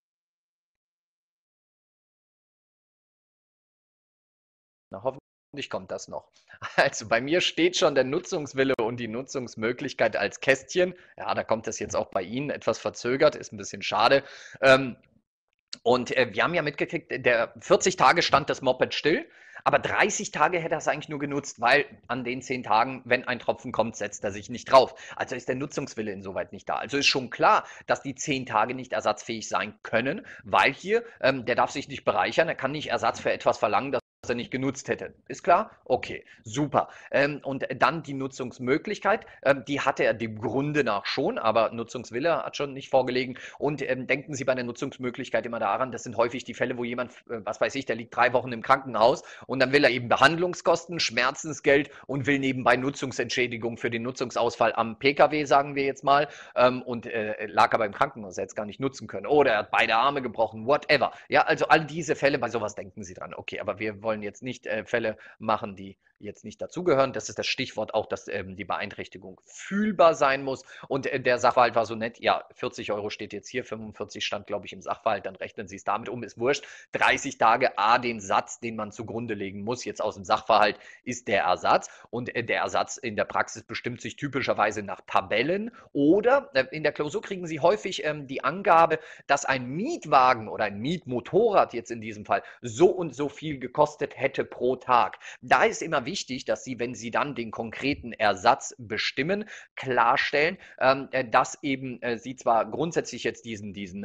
Na, hoffentlich kommt das noch. Also bei mir steht schon der Nutzungswille und die Nutzungsmöglichkeit als Kästchen. Ja, da kommt das jetzt auch bei Ihnen etwas verzögert, ist ein bisschen schade. Und wir haben ja mitgekriegt, der 40 Tage stand das Moped still, aber 30 Tage hätte er es eigentlich nur genutzt, weil an den 10 Tagen, wenn ein Tropfen kommt, setzt er sich nicht drauf. Also ist der Nutzungswille insoweit nicht da. Also ist schon klar, dass die 10 Tage nicht ersatzfähig sein können, weil hier, der darf sich nicht bereichern, er kann nicht Ersatz für etwas verlangen, das er nicht genutzt hätte. Ist klar? Okay, super. Und dann die Nutzungsmöglichkeit, die hatte er dem Grunde nach schon, aber Nutzungswille hat schon nicht vorgelegen. Und denken Sie bei der Nutzungsmöglichkeit immer daran, das sind häufig die Fälle, wo jemand, was weiß ich, der liegt 3 Wochen im Krankenhaus und dann will er eben Behandlungskosten, Schmerzensgeld und will nebenbei Nutzungsentschädigung für den Nutzungsausfall am PKW, sagen wir jetzt mal, und lag aber im Krankenhaus, er hätte es gar nicht nutzen können. Oder er hat beide Arme gebrochen, whatever. Ja, also all diese Fälle, bei sowas denken Sie dran. Okay, aber wir wollen jetzt nicht Fälle machen, die jetzt nicht dazugehören. Das ist das Stichwort auch, dass die Beeinträchtigung fühlbar sein muss. Und der Sachverhalt war so nett, ja, 40 Euro steht jetzt hier, 45 stand, glaube ich, im Sachverhalt, dann rechnen Sie es damit um, ist wurscht. 30 Tage, den Satz, den man zugrunde legen muss, jetzt aus dem Sachverhalt, ist der Ersatz. Und der Ersatz in der Praxis bestimmt sich typischerweise nach Tabellen oder in der Klausur kriegen Sie häufig die Angabe, dass ein Mietwagen oder ein Mietmotorrad jetzt in diesem Fall so und so viel gekostet hätte pro Tag. Da ist immer wichtig, dass Sie, wenn Sie dann den konkreten Ersatz bestimmen, klarstellen, dass eben Sie zwar grundsätzlich jetzt diesen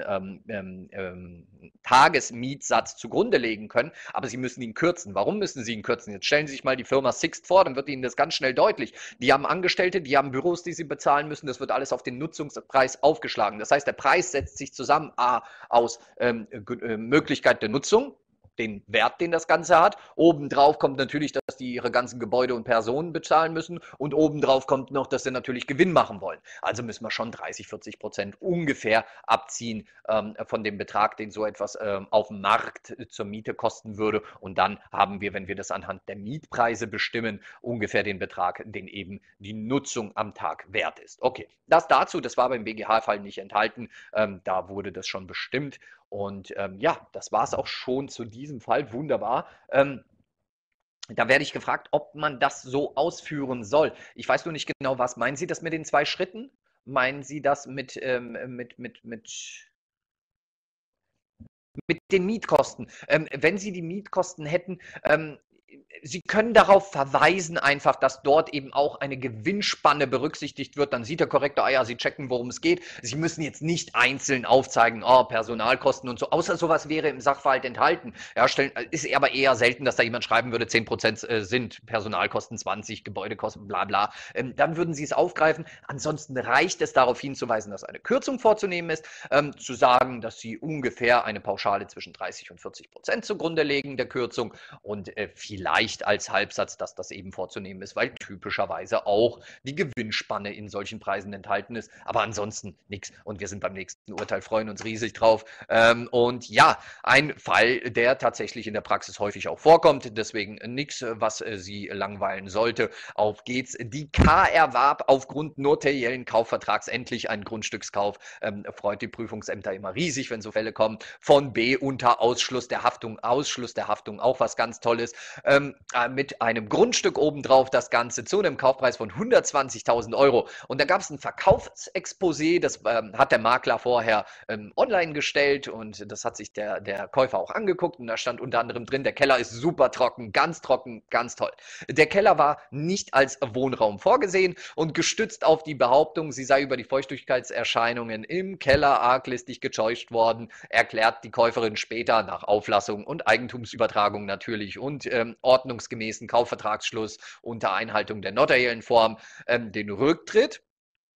Tagesmietsatz zugrunde legen können, aber Sie müssen ihn kürzen. Warum müssen Sie ihn kürzen? Jetzt stellen Sie sich mal die Firma Sixt vor, dann wird Ihnen das ganz schnell deutlich. Die haben Angestellte, die haben Büros, die sie bezahlen müssen. Das wird alles auf den Nutzungspreis aufgeschlagen. Das heißt, der Preis setzt sich zusammen aus Möglichkeit der Nutzung, den Wert, den das Ganze hat. Obendrauf kommt natürlich, dass die ihre ganzen Gebäude und Personen bezahlen müssen. Und obendrauf kommt noch, dass sie natürlich Gewinn machen wollen. Also müssen wir schon 30-40% ungefähr abziehen von dem Betrag, den so etwas auf dem Markt zur Miete kosten würde. Und dann haben wir, wenn wir das anhand der Mietpreise bestimmen, ungefähr den Betrag, den eben die Nutzung am Tag wert ist. Okay, das dazu, das war beim BGH-Fall nicht enthalten. Da wurde das schon bestimmt. Und ja, das war es auch schon zu diesem Fall. Wunderbar. Da werde ich gefragt, ob man das so ausführen soll. Ich weiß nur nicht genau, was. Meinen Sie das mit den 2 Schritten? Meinen Sie das mit den Mietkosten? Wenn Sie die Mietkosten hätten, Sie können darauf verweisen einfach, dass dort eben auch eine Gewinnspanne berücksichtigt wird. Dann sieht der Korrektor, ja, Sie checken, worum es geht. Sie müssen jetzt nicht einzeln aufzeigen, Personalkosten und so, außer sowas wäre im Sachverhalt enthalten. Ja, ist aber eher selten, dass da jemand schreiben würde, 10% sind Personalkosten, 20 Gebäudekosten, bla bla. Dann würden Sie es aufgreifen. Ansonsten reicht es darauf hinzuweisen, dass eine Kürzung vorzunehmen ist, zu sagen, dass Sie ungefähr eine Pauschale zwischen 30 und 40% zugrunde legen der Kürzung und vielleicht als Halbsatz, dass das eben vorzunehmen ist, weil typischerweise auch die Gewinnspanne in solchen Preisen enthalten ist. Aber ansonsten nichts. Und wir sind beim nächsten Urteil, freuen uns riesig drauf. Und ja, ein Fall, der tatsächlich in der Praxis häufig auch vorkommt. Deswegen nichts, was Sie langweilen sollte. Auf geht's. Die K erwarb aufgrund notariellen Kaufvertrags endlich einen Grundstückskauf. Freut die Prüfungsämter immer riesig, wenn so Fälle kommen. Von B unter Ausschluss der Haftung. Ausschluss der Haftung, auch was ganz Tolles. Mit einem Grundstück obendrauf das Ganze zu einem Kaufpreis von 120.000 Euro. Und da gab es ein Verkaufsexposé, das hat der Makler vorher online gestellt und das hat sich der Käufer auch angeguckt und da stand unter anderem drin, der Keller ist super trocken, ganz toll. Der Keller war nicht als Wohnraum vorgesehen und gestützt auf die Behauptung, sie sei über die Feuchtigkeitserscheinungen im Keller arglistig getäuscht worden, erklärt die Käuferin später nach Auflassung und Eigentumsübertragung natürlich und ordnungsgemäßen Kaufvertragsschluss unter Einhaltung der notariellen Form den Rücktritt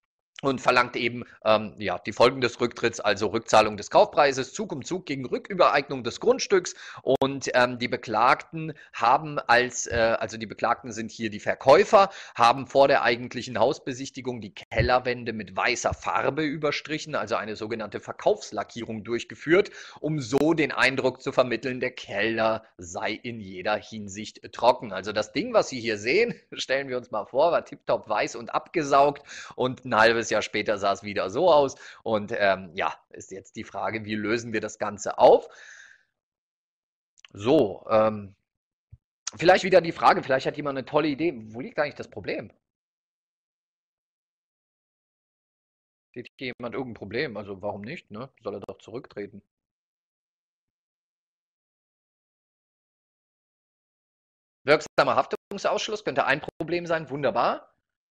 und verlangt eben ja, die Folgen des Rücktritts, also Rückzahlung des Kaufpreises, Zug um Zug gegen Rückübereignung des Grundstücks. Und die Beklagten haben also die Beklagten sind hier die Verkäufer, haben vor der eigentlichen Hausbesichtigung die Kellerwände mit weißer Farbe überstrichen, also eine sogenannte Verkaufslackierung durchgeführt, um so den Eindruck zu vermitteln, der Keller sei in jeder Hinsicht trocken. Also das Ding, was Sie hier sehen, stellen wir uns mal vor, war tiptop weiß und abgesaugt und ein halbes Jahr später sah es wieder so aus. Und ja, ist jetzt die Frage, wie lösen wir das Ganze auf? So, vielleicht wieder die Frage, vielleicht hat jemand eine tolle Idee. Wo liegt eigentlich das Problem? Sieht hier jemand irgendein Problem? Also warum nicht? Ne? Soll er doch zurücktreten. Wirksamer Haftungsausschluss könnte ein Problem sein. Wunderbar.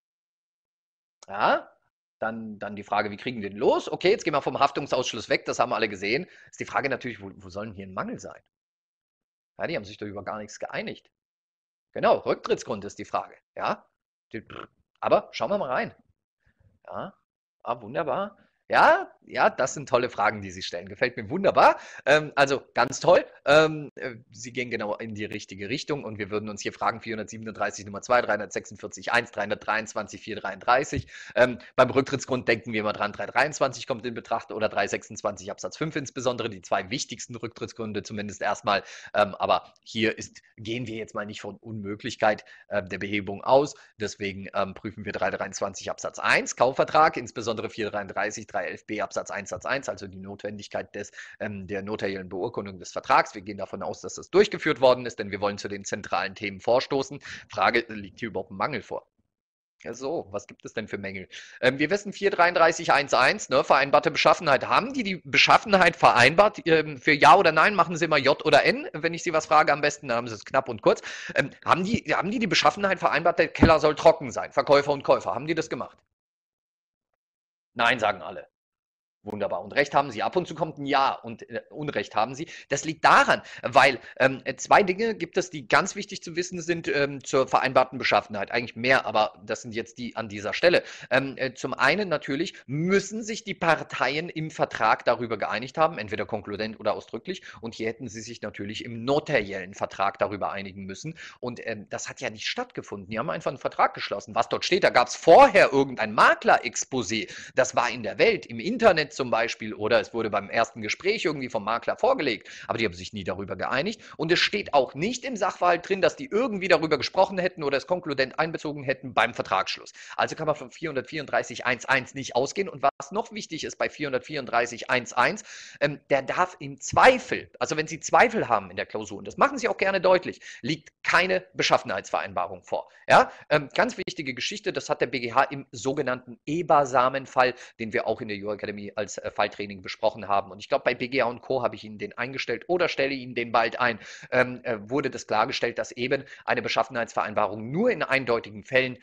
Ja, dann die Frage, wie kriegen wir den los? Okay, jetzt gehen wir vom Haftungsausschluss weg, das haben wir alle gesehen. Ist die Frage natürlich, wo soll denn hier ein Mangel sein? Ja, die haben sich doch über gar nichts geeinigt. Genau, Rücktrittsgrund ist die Frage. Ja, aber schauen wir mal rein. Ja, wunderbar. Ja, ja, das sind tolle Fragen, die Sie stellen. Gefällt mir wunderbar. Also ganz toll. Sie gehen genau in die richtige Richtung und wir würden uns hier fragen: 437 Nummer 2, 346 1, 323 433. Beim Rücktrittsgrund denken wir immer dran, 323 kommt in Betracht oder 326 Absatz 5 insbesondere, die zwei wichtigsten Rücktrittsgründe zumindest erstmal. Aber hier gehen wir jetzt mal nicht von Unmöglichkeit der Behebung aus. Deswegen prüfen wir 323 Absatz 1, Kaufvertrag, insbesondere 433, 311b Absatz 1 Satz 1, also die Notwendigkeit der notariellen Beurkundung des Vertrags. Wir gehen davon aus, dass das durchgeführt worden ist, denn wir wollen zu den zentralen Themen vorstoßen. Frage, liegt hier überhaupt ein Mangel vor? Ja, so, was gibt es denn für Mängel? Wir wissen 433.1.1, ne, vereinbarte Beschaffenheit. Haben die Beschaffenheit vereinbart? Für Ja oder Nein machen Sie immer J oder N, wenn ich Sie was frage. Am besten haben Sie es knapp und kurz. Haben die Beschaffenheit vereinbart, der Keller soll trocken sein? Verkäufer und Käufer, haben die das gemacht? Nein, sagen alle. Wunderbar. Und Recht haben Sie. Ab und zu kommt ein Ja und Unrecht haben Sie. Das liegt daran, weil zwei Dinge gibt es, die ganz wichtig zu wissen sind zur vereinbarten Beschaffenheit. Eigentlich mehr, aber das sind jetzt die an dieser Stelle. Zum einen natürlich müssen sich die Parteien im Vertrag darüber geeinigt haben, entweder konkludent oder ausdrücklich. Und hier hätten sie sich natürlich im notariellen Vertrag darüber einigen müssen. Und das hat ja nicht stattgefunden. Die haben einfach einen Vertrag geschlossen. Was dort steht, da gab es vorher irgendein Makler-Exposé. Das war in der Welt, im Internet zum Beispiel, oder es wurde beim ersten Gespräch irgendwie vom Makler vorgelegt, aber die haben sich nie darüber geeinigt. Und es steht auch nicht im Sachverhalt drin, dass die irgendwie darüber gesprochen hätten oder es konkludent einbezogen hätten beim Vertragsschluss. Also kann man von 434.1.1 nicht ausgehen. Und was noch wichtig ist bei 434.1.1, der darf im Zweifel, also wenn Sie Zweifel haben in der Klausur, und das machen Sie auch gerne deutlich, liegt keine Beschaffenheitsvereinbarung vor. Ja, ganz wichtige Geschichte, das hat der BGH im sogenannten EBA-Samenfall, den wir auch in der Jurakademie als Falltraining besprochen haben. Und ich glaube, bei BGH und Co. habe ich Ihnen den eingestellt oder stelle Ihnen den bald ein, wurde das klargestellt, dass eben eine Beschaffenheitsvereinbarung nur in eindeutigen Fällen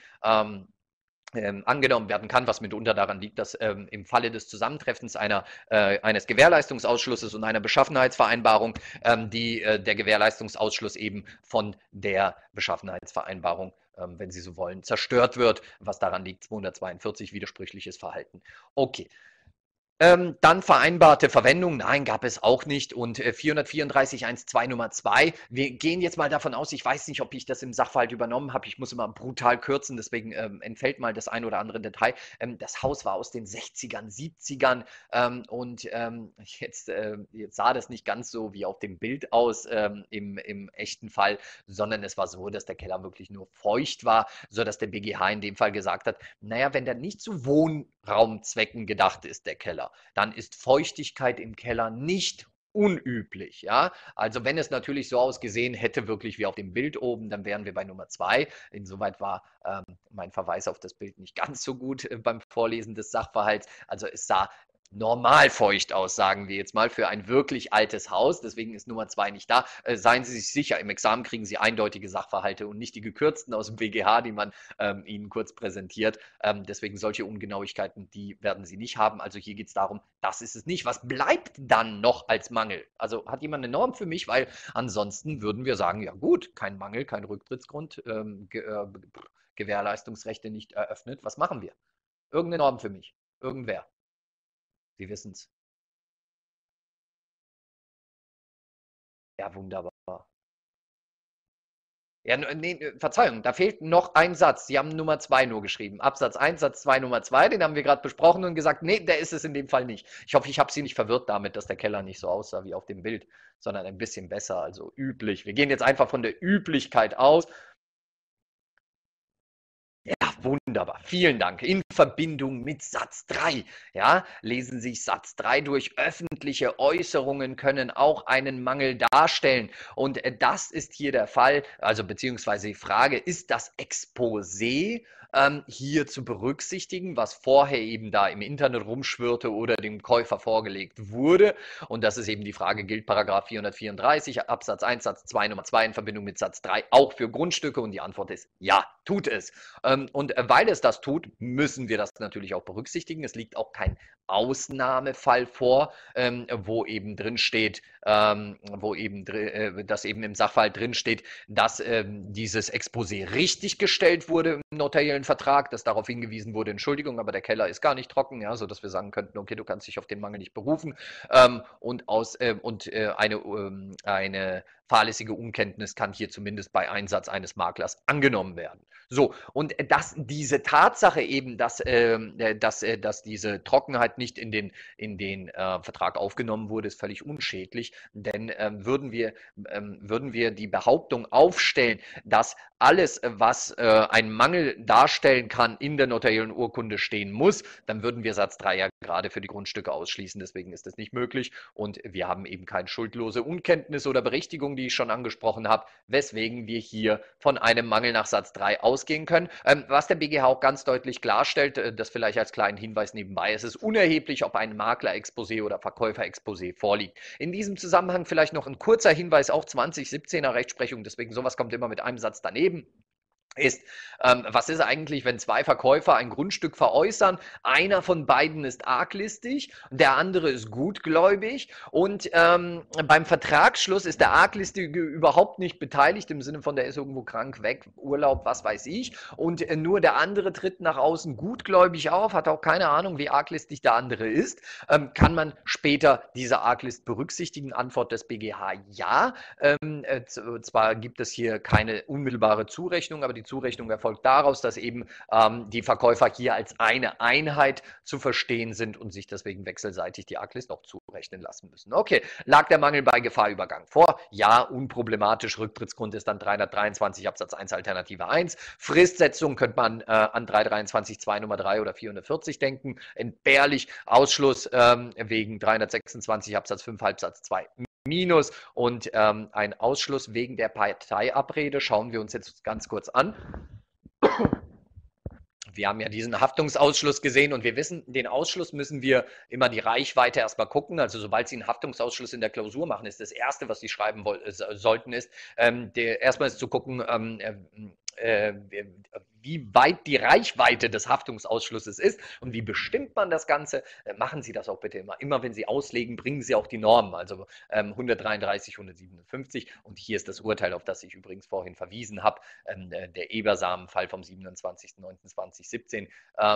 angenommen werden kann, was mitunter daran liegt, dass im Falle des Zusammentreffens eines Gewährleistungsausschlusses und einer Beschaffenheitsvereinbarung der Gewährleistungsausschluss eben von der Beschaffenheitsvereinbarung, wenn Sie so wollen, zerstört wird, was daran liegt, 242 widersprüchliches Verhalten. Okay. Dann vereinbarte Verwendung, nein, gab es auch nicht. Und 434.1.2 Nummer 2, wir gehen jetzt mal davon aus, ich weiß nicht, ob ich das im Sachverhalt übernommen habe, ich muss immer brutal kürzen, deswegen entfällt mal das ein oder andere Detail. Das Haus war aus den 60ern, 70ern und jetzt sah das nicht ganz so wie auf dem Bild aus im echten Fall, sondern es war so, dass der Keller wirklich nur feucht war, sodass der BGH in dem Fall gesagt hat, naja, wenn der nicht zu Wohnraumzwecken gedacht ist, der Keller, dann ist Feuchtigkeit im Keller nicht unüblich. Ja? Also wenn es natürlich so ausgesehen hätte, wirklich wie auf dem Bild oben, dann wären wir bei Nummer 2. Insoweit war mein Verweis auf das Bild nicht ganz so gut beim Vorlesen des Sachverhalts. Also es sah normal feucht aus, sagen wir jetzt mal, für ein wirklich altes Haus. Deswegen ist Nummer 2 nicht da. Seien Sie sich sicher, im Examen kriegen Sie eindeutige Sachverhalte und nicht die gekürzten aus dem BGH, die man Ihnen kurz präsentiert. Deswegen solche Ungenauigkeiten, die werden Sie nicht haben. Also hier geht es darum, das ist es nicht. Was bleibt dann noch als Mangel? Also hat jemand eine Norm für mich? Weil ansonsten würden wir sagen, ja gut, kein Mangel, kein Rücktrittsgrund, Gewährleistungsrechte nicht eröffnet. Was machen wir? Irgendeine Norm für mich. Irgendwer. Sie wissen es. Ja, wunderbar. Ja, nee, Verzeihung, da fehlt noch ein Satz. Sie haben Nummer 2 nur geschrieben. Absatz 1, Satz 2, Nummer 2, den haben wir gerade besprochen und gesagt, nee, der ist es in dem Fall nicht. Ich hoffe, ich habe Sie nicht verwirrt damit, dass der Keller nicht so aussah wie auf dem Bild, sondern ein bisschen besser, also üblich. Wir gehen jetzt einfach von der Üblichkeit aus. Ja, wunderbar. Vielen Dank. In Verbindung mit Satz 3, ja, lesen Sie sich Satz 3 durch. Öffentliche Äußerungen können auch einen Mangel darstellen. Und das ist hier der Fall, also beziehungsweise die Frage, ist das Exposé hier zu berücksichtigen, was vorher eben da im Internet rumschwirrte oder dem Käufer vorgelegt wurde? Und das ist eben die Frage, gilt Paragraph 434 Absatz 1 Satz 2 Nummer 2 in Verbindung mit Satz 3 auch für Grundstücke? Und die Antwort ist ja, tut es. Und weil es das tut, müssen wir das natürlich auch berücksichtigen. Es liegt auch kein Ausnahmefall vor, wo eben drin steht, dass eben im Sachverhalt drin steht, dass dieses Exposé richtig gestellt wurde im notariellen Vertrag, dass darauf hingewiesen wurde, Entschuldigung, aber der Keller ist gar nicht trocken, ja, sodass wir sagen könnten, okay, du kannst dich auf den Mangel nicht berufen eine fahrlässige Unkenntnis kann hier zumindest bei Einsatz eines Maklers angenommen werden. So, und diese Tatsache eben, dass diese Trockenheit nicht in den Vertrag aufgenommen wurde, ist völlig unschädlich, denn würden wir die Behauptung aufstellen, dass alles, was einen Mangel darstellen kann, in der notariellen Urkunde stehen muss, dann würden wir Satz 3 ja gerade für die Grundstücke ausschließen. Deswegen ist das nicht möglich und wir haben eben keine schuldlose Unkenntnis oder Berichtigung, die ich schon angesprochen habe, weswegen wir hier von einem Mangel nach Satz 3 ausgehen können. Was der BGH auch ganz deutlich klarstellt, das vielleicht als kleinen Hinweis nebenbei, es ist unerheblich, ob ein Maklerexposé oder Verkäuferexposé vorliegt. In diesem Zusammenhang vielleicht noch ein kurzer Hinweis, auch 2017er Rechtsprechung, deswegen sowas kommt immer mit einem Satz daneben ist, was ist eigentlich, wenn zwei Verkäufer ein Grundstück veräußern, einer von beiden ist arglistig, der andere ist gutgläubig und beim Vertragsschluss ist der Arglistige überhaupt nicht beteiligt, im Sinne von, der ist irgendwo krank, weg, Urlaub, was weiß ich, und nur der andere tritt nach außen gutgläubig auf, hat auch keine Ahnung, wie arglistig der andere ist, kann man später diese Arglist berücksichtigen? Antwort des BGH, ja. Zwar gibt es hier keine unmittelbare Zurechnung, aber die Zurechnung erfolgt daraus, dass eben die Verkäufer hier als eine Einheit zu verstehen sind und sich deswegen wechselseitig die Arglist auch zurechnen lassen müssen. Okay, lag der Mangel bei Gefahrübergang vor? Ja, unproblematisch. Rücktrittsgrund ist dann 323 Absatz 1 Alternative 1. Fristsetzung könnte man an 323 2 Nummer 3 oder 440 denken. Entbehrlich Ausschluss wegen 326 Absatz 5 Halbsatz 2 minus und ein Ausschluss wegen der Parteiabrede schauen wir uns jetzt ganz kurz an. Wir haben ja diesen Haftungsausschluss gesehen und wir wissen, den Ausschluss müssen wir immer die Reichweite erstmal gucken. Also sobald Sie einen Haftungsausschluss in der Klausur machen, ist das Erste, was Sie schreiben sollten, ist, erstmal ist zu gucken, wie weit die Reichweite des Haftungsausschlusses ist und wie bestimmt man das Ganze. Machen Sie das auch bitte immer. Immer wenn Sie auslegen, bringen Sie auch die Normen, also 133, 157 und hier ist das Urteil, auf das ich übrigens vorhin verwiesen habe, der Ebersamen-Fall vom 27.09.2017.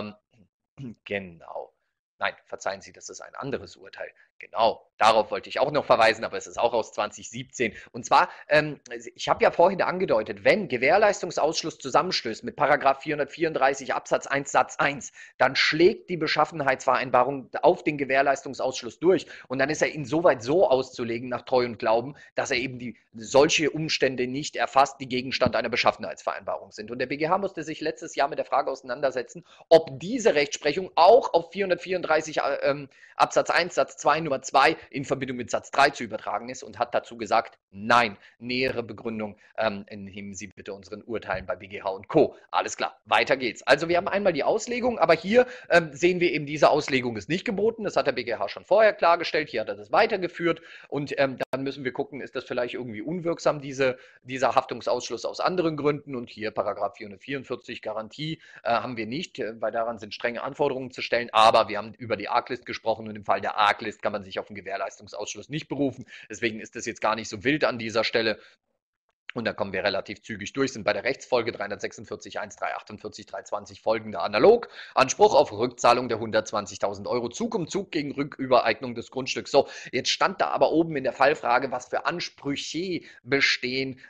Genau. Nein, verzeihen Sie, das ist ein anderes Urteil. Genau, darauf wollte ich auch noch verweisen, aber es ist auch aus 2017. Und zwar, ich habe ja vorhin angedeutet, wenn Gewährleistungsausschluss zusammenstößt mit Paragraph 434 Absatz 1 Satz 1, dann schlägt die Beschaffenheitsvereinbarung auf den Gewährleistungsausschluss durch und dann ist er insoweit so auszulegen nach Treu und Glauben, dass er eben solche Umstände nicht erfasst, die Gegenstand einer Beschaffenheitsvereinbarung sind. Und der BGH musste sich letztes Jahr mit der Frage auseinandersetzen, ob diese Rechtsprechung auch auf 434 Absatz 1 Satz 2 Nummer 2 in Verbindung mit Satz 3 zu übertragen ist und hat dazu gesagt, nein. Nähere Begründung entnehmen Sie bitte unseren Urteilen bei BGH und Co. Alles klar, weiter geht's. Also wir haben einmal die Auslegung, aber hier sehen wir eben, diese Auslegung ist nicht geboten. Das hat der BGH schon vorher klargestellt. Hier hat er das weitergeführt und dann müssen wir gucken, ist das vielleicht irgendwie unwirksam, dieser Haftungsausschluss aus anderen Gründen und hier Paragraph 444 Garantie haben wir nicht, weil daran sind strenge Anforderungen zu stellen, aber wir haben über die Arglist gesprochen und im Fall der Arglist kann man sich auf den Gewährleistungsausschluss nicht berufen. Deswegen ist das jetzt gar nicht so wild an dieser Stelle. Und da kommen wir relativ zügig durch, sind bei der Rechtsfolge 346, 1, 348, 320 folgende analog. Anspruch auf Rückzahlung der 120.000 Euro Zug um Zug gegen Rückübereignung des Grundstücks. So, jetzt stand da aber oben in der Fallfrage, was für Ansprüche bestehen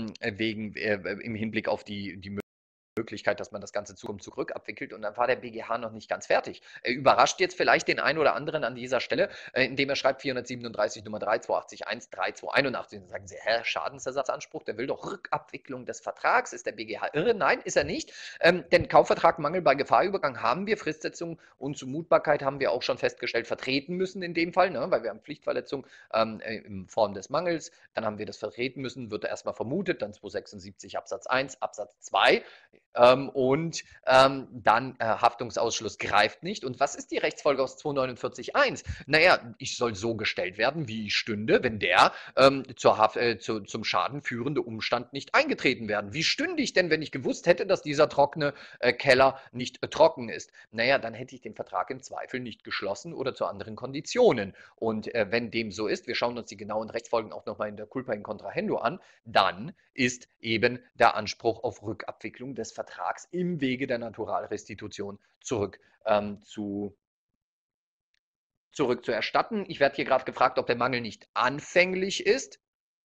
im Hinblick auf die Möglichkeit, dass man das Ganze Zug um Zug rückabwickelt und dann war der BGH noch nicht ganz fertig. Er überrascht jetzt vielleicht den einen oder anderen an dieser Stelle, indem er schreibt 437 Nummer 3, 281, 1, 3281. Dann sagen Sie, Herr, Schadensersatzanspruch, der will doch Rückabwicklung des Vertrags. Ist der BGH irre? Nein, ist er nicht. Denn Kaufvertrag Mangel bei Gefahrübergang haben wir, Fristsetzung und Zumutbarkeit haben wir auch schon festgestellt vertreten müssen in dem Fall, ne, weil wir haben Pflichtverletzung in Form des Mangels, dann haben wir das vertreten müssen, wird erstmal vermutet, dann 276 Absatz 1, Absatz 2. Dann Haftungsausschluss greift nicht. Und was ist die Rechtsfolge aus 249.1? Naja, ich soll so gestellt werden, wie ich stünde, wenn der zum Schaden führende Umstand nicht eingetreten werden. Wie stünde ich denn, wenn ich gewusst hätte, dass dieser trockene Keller nicht trocken ist? Naja, dann hätte ich den Vertrag im Zweifel nicht geschlossen oder zu anderen Konditionen. Und wenn dem so ist, wir schauen uns die genauen Rechtsfolgen auch nochmal in der Culpa in Contrahendo an, dann ist eben der Anspruch auf Rückabwicklung des Vertrags im Wege der Naturalrestitution zurück zu erstatten. Ich werde hier gerade gefragt, ob der Mangel nicht anfänglich ist.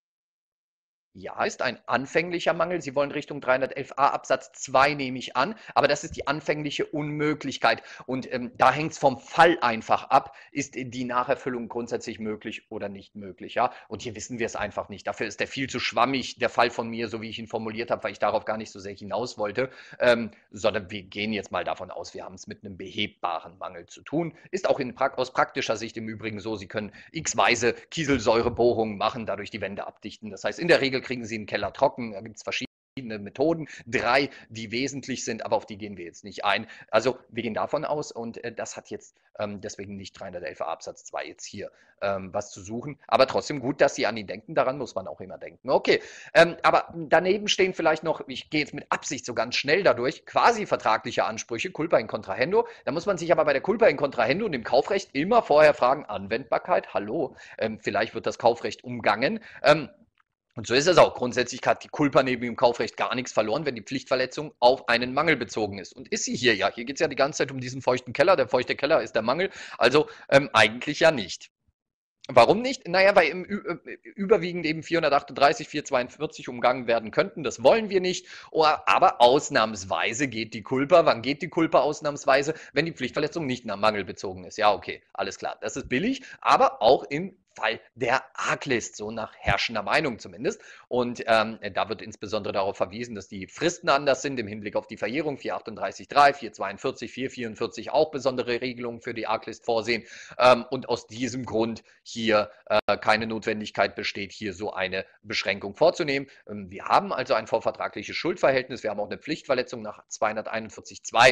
Ja, ist ein anfänglicher Mangel. Sie wollen Richtung 311a Absatz 2, nehme ich an. Aber das ist die anfängliche Unmöglichkeit. Und da hängt es vom Fall einfach ab. Ist die Nacherfüllung grundsätzlich möglich oder nicht möglich? Ja? Und hier wissen wir es einfach nicht. Dafür ist der viel zu schwammig, der Fall von mir, so wie ich ihn formuliert habe, weil ich darauf gar nicht so sehr hinaus wollte. Sondern wir gehen jetzt mal davon aus, wir haben es mit einem behebbaren Mangel zu tun. Ist auch aus praktischer Sicht im Übrigen so, Sie können x-weise Kieselsäurebohrungen machen, dadurch die Wände abdichten. Das heißt, in der Regel kriegen Sie einen Keller trocken. Da gibt es verschiedene Methoden, 3, die wesentlich sind, aber auf die gehen wir jetzt nicht ein. Also wir gehen davon aus und das hat jetzt deswegen nicht 311 Absatz 2 jetzt hier was zu suchen. Aber trotzdem gut, dass Sie an ihn denken, daran muss man auch immer denken. Okay, aber daneben stehen vielleicht noch, ich gehe jetzt mit Absicht so ganz schnell dadurch, quasi vertragliche Ansprüche, Culpa in Contrahendo. Da muss man sich aber bei der Culpa in Contrahendo und dem Kaufrecht immer vorher fragen, Anwendbarkeit, hallo, vielleicht wird das Kaufrecht umgangen. Und so ist es auch. Grundsätzlich hat die Culpa neben dem Kaufrecht gar nichts verloren, wenn die Pflichtverletzung auf einen Mangel bezogen ist. Und ist sie hier ja? Hier geht es ja die ganze Zeit um diesen feuchten Keller. Der feuchte Keller ist der Mangel. Also eigentlich ja nicht. Warum nicht? Naja, weil überwiegend eben 438, 442 umgangen werden könnten. Das wollen wir nicht. Aber ausnahmsweise geht die Culpa. Wann geht die Culpa ausnahmsweise? Wenn die Pflichtverletzung nicht nach Mangel bezogen ist. Ja, okay, alles klar. Das ist billig, aber auch im Fall der Arglist, so nach herrschender Meinung zumindest. Und da wird insbesondere darauf verwiesen, dass die Fristen anders sind im Hinblick auf die Verjährung. 438.3, 442, 444 auch besondere Regelungen für die Arglist vorsehen. Und aus diesem Grund hier keine Notwendigkeit besteht, hier so eine Beschränkung vorzunehmen. Wir haben also ein vorvertragliches Schuldverhältnis. Wir haben auch eine Pflichtverletzung nach 241.2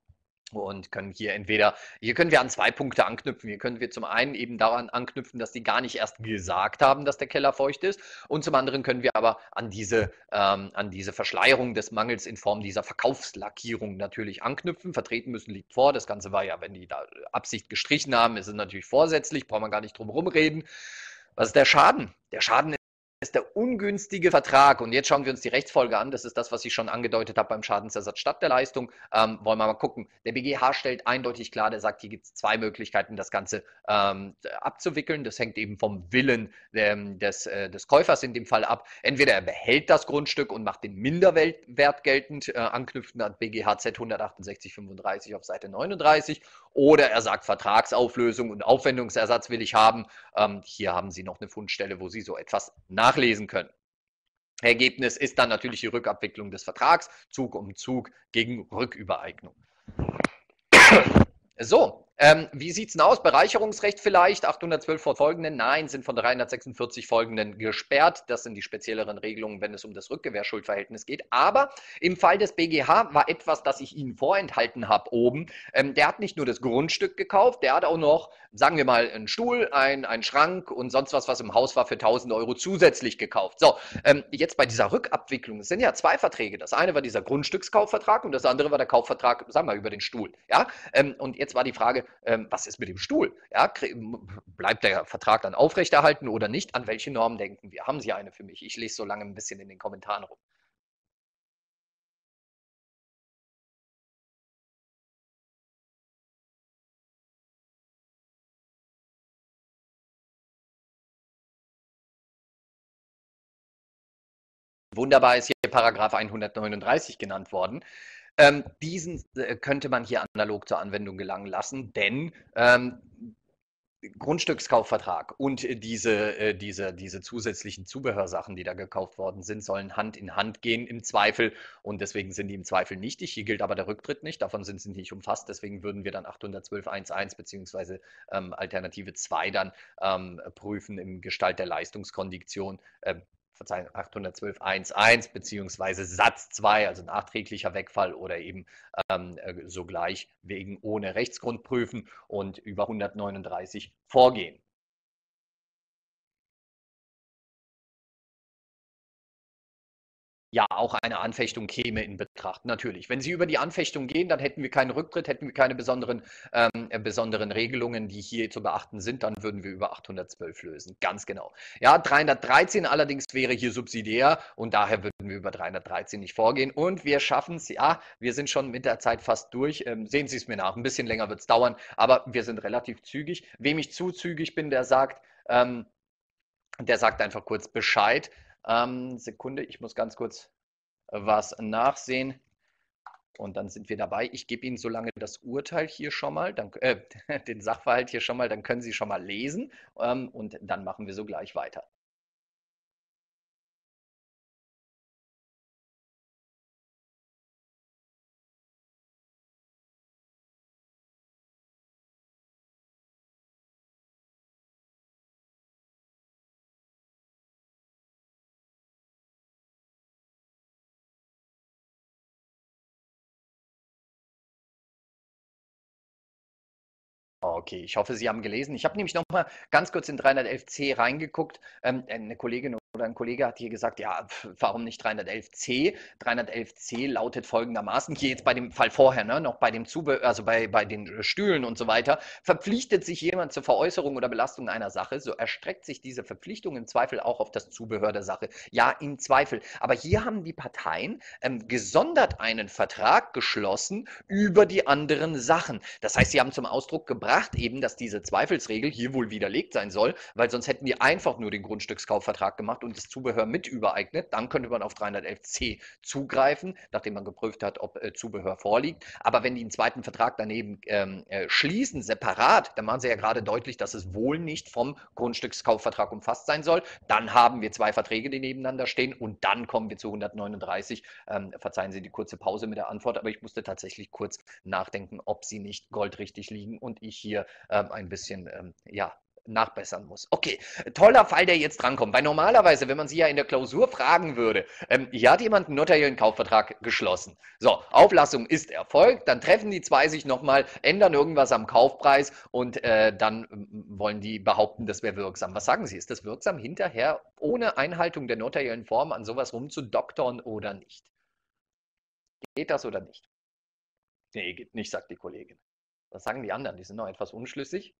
und können hier können wir an 2 Punkte anknüpfen. Hier können wir zum einen eben daran anknüpfen, dass die gar nicht erst gesagt haben, dass der Keller feucht ist. Und zum anderen können wir aber an diese Verschleierung des Mangels in Form dieser Verkaufslackierung natürlich anknüpfen. Vertreten müssen liegt vor. Das Ganze war ja, wenn die da Absicht gestrichen haben, ist es natürlich vorsätzlich, braucht man gar nicht drum rumreden. Was ist der Schaden? Der Schaden ist der ungünstige Vertrag. Und jetzt schauen wir uns die Rechtsfolge an. Das ist das, was ich schon angedeutet habe beim Schadensersatz statt der Leistung. Wollen wir mal gucken. Der BGH stellt eindeutig klar, der sagt, hier gibt es 2 Möglichkeiten, das Ganze abzuwickeln. Das hängt eben vom Willen des Käufers in dem Fall ab. Entweder er behält das Grundstück und macht den Minderwert geltend, anknüpfend an BGHZ 16835 auf Seite 39, oder er sagt, Vertragsauflösung und Aufwendungsersatz will ich haben. Hier haben Sie noch eine Fundstelle, wo Sie so etwas nachlesen können. Ergebnis ist dann natürlich die Rückabwicklung des Vertrags, Zug um Zug gegen Rückübereignung. So, wie sieht es denn aus? Bereicherungsrecht vielleicht, 812 fortfolgenden? Nein, sind von 346 folgenden gesperrt. Das sind die spezielleren Regelungen, wenn es um das Rückgewährschuldverhältnis geht. Aber im Fall des BGH war etwas, das ich Ihnen vorenthalten habe oben. Der hat nicht nur das Grundstück gekauft, der hat auch noch, sagen wir mal, einen Stuhl, einen Schrank und sonst was im Haus war, für 1000 Euro zusätzlich gekauft. So, jetzt bei dieser Rückabwicklung, es sind ja 2 Verträge. Das eine war dieser Grundstückskaufvertrag und das andere war der Kaufvertrag, sagen wir mal, über den Stuhl. Ja? Und jetzt war die Frage, was ist mit dem Stuhl? Ja, bleibt der Vertrag dann aufrechterhalten oder nicht? An welche Normen denken wir? Haben Sie eine für mich? Ich lese so lange ein bisschen in den Kommentaren rum. Wunderbar ist hier Paragraph 139 genannt worden. Diesen könnte man hier analog zur Anwendung gelangen lassen, denn Grundstückskaufvertrag und diese zusätzlichen Zubehörsachen, die da gekauft worden sind, sollen Hand in Hand gehen im Zweifel und deswegen sind die im Zweifel nichtig. Hier gilt aber der Rücktritt nicht, davon sind sie nicht umfasst, deswegen würden wir dann 812.1.1 bzw. Alternative 2 dann prüfen in Gestalt der Leistungskondition. verzeihen, 812.1.1 beziehungsweise Satz 2, also nachträglicher Wegfall oder eben sogleich wegen ohne Rechtsgrund prüfen und über 139 vorgehen. Ja, auch eine Anfechtung käme in Betracht, natürlich. Wenn Sie über die Anfechtung gehen, dann hätten wir keinen Rücktritt, hätten wir keine besonderen Regelungen, die hier zu beachten sind, dann würden wir über 812 lösen. Ganz genau. Ja, 313 allerdings wäre hier subsidiär und daher würden wir über 313 nicht vorgehen. Und wir schaffen es, ja, wir sind schon mit der Zeit fast durch. Sehen Sie es mir nach, ein bisschen länger wird es dauern, aber wir sind relativ zügig. Wem ich zu zügig bin, der sagt einfach kurz Bescheid. Sekunde, ich muss ganz kurz was nachsehen und dann sind wir dabei. Ich gebe Ihnen so lange das Urteil hier schon mal, dann, den Sachverhalt hier schon mal, dann können Sie schon mal lesen und dann machen wir so gleich weiter. Okay, ich hoffe, Sie haben gelesen. Ich habe nämlich noch mal ganz kurz in 311c reingeguckt. Eine Kollegin oder ein Kollege hat hier gesagt, ja, warum nicht 311c? 311c lautet folgendermaßen, hier jetzt bei dem Fall vorher, ne, noch bei dem Zubehör, also bei den Stühlen und so weiter, verpflichtet sich jemand zur Veräußerung oder Belastung einer Sache, so erstreckt sich diese Verpflichtung im Zweifel auch auf das Zubehör der Sache. Ja, im Zweifel. Aber hier haben die Parteien gesondert einen Vertrag geschlossen über die anderen Sachen. Das heißt, sie haben zum Ausdruck gebracht eben, dass diese Zweifelsregel hier wohl widerlegt sein soll, weil sonst hätten die einfach nur den Grundstückskaufvertrag gemacht und das Zubehör mit übereignet. Dann könnte man auf 311c zugreifen, nachdem man geprüft hat, ob Zubehör vorliegt. Aber wenn die einen zweiten Vertrag daneben schließen, separat, dann machen sie ja gerade deutlich, dass es wohl nicht vom Grundstückskaufvertrag umfasst sein soll. Dann haben wir zwei Verträge, die nebeneinander stehen und dann kommen wir zu 139. Verzeihen Sie die kurze Pause mit der Antwort, aber ich musste tatsächlich kurz nachdenken, ob sie nicht goldrichtig liegen und ich hier ein bisschen, ja, nachbessern muss. Okay, toller Fall, der jetzt drankommt. Weil normalerweise, wenn man sie ja in der Klausur fragen würde, hier hat jemand einen notariellen Kaufvertrag geschlossen. So, Auflassung ist erfolgt, dann treffen die zwei sich nochmal, ändern irgendwas am Kaufpreis und dann wollen die behaupten, das wäre wirksam. Was sagen Sie, ist das wirksam, hinterher ohne Einhaltung der notariellen Form an sowas rumzudoktern oder nicht? Geht das oder nicht? Nee, geht nicht, sagt die Kollegin. Was sagen die anderen? Die sind noch etwas unschlüssig.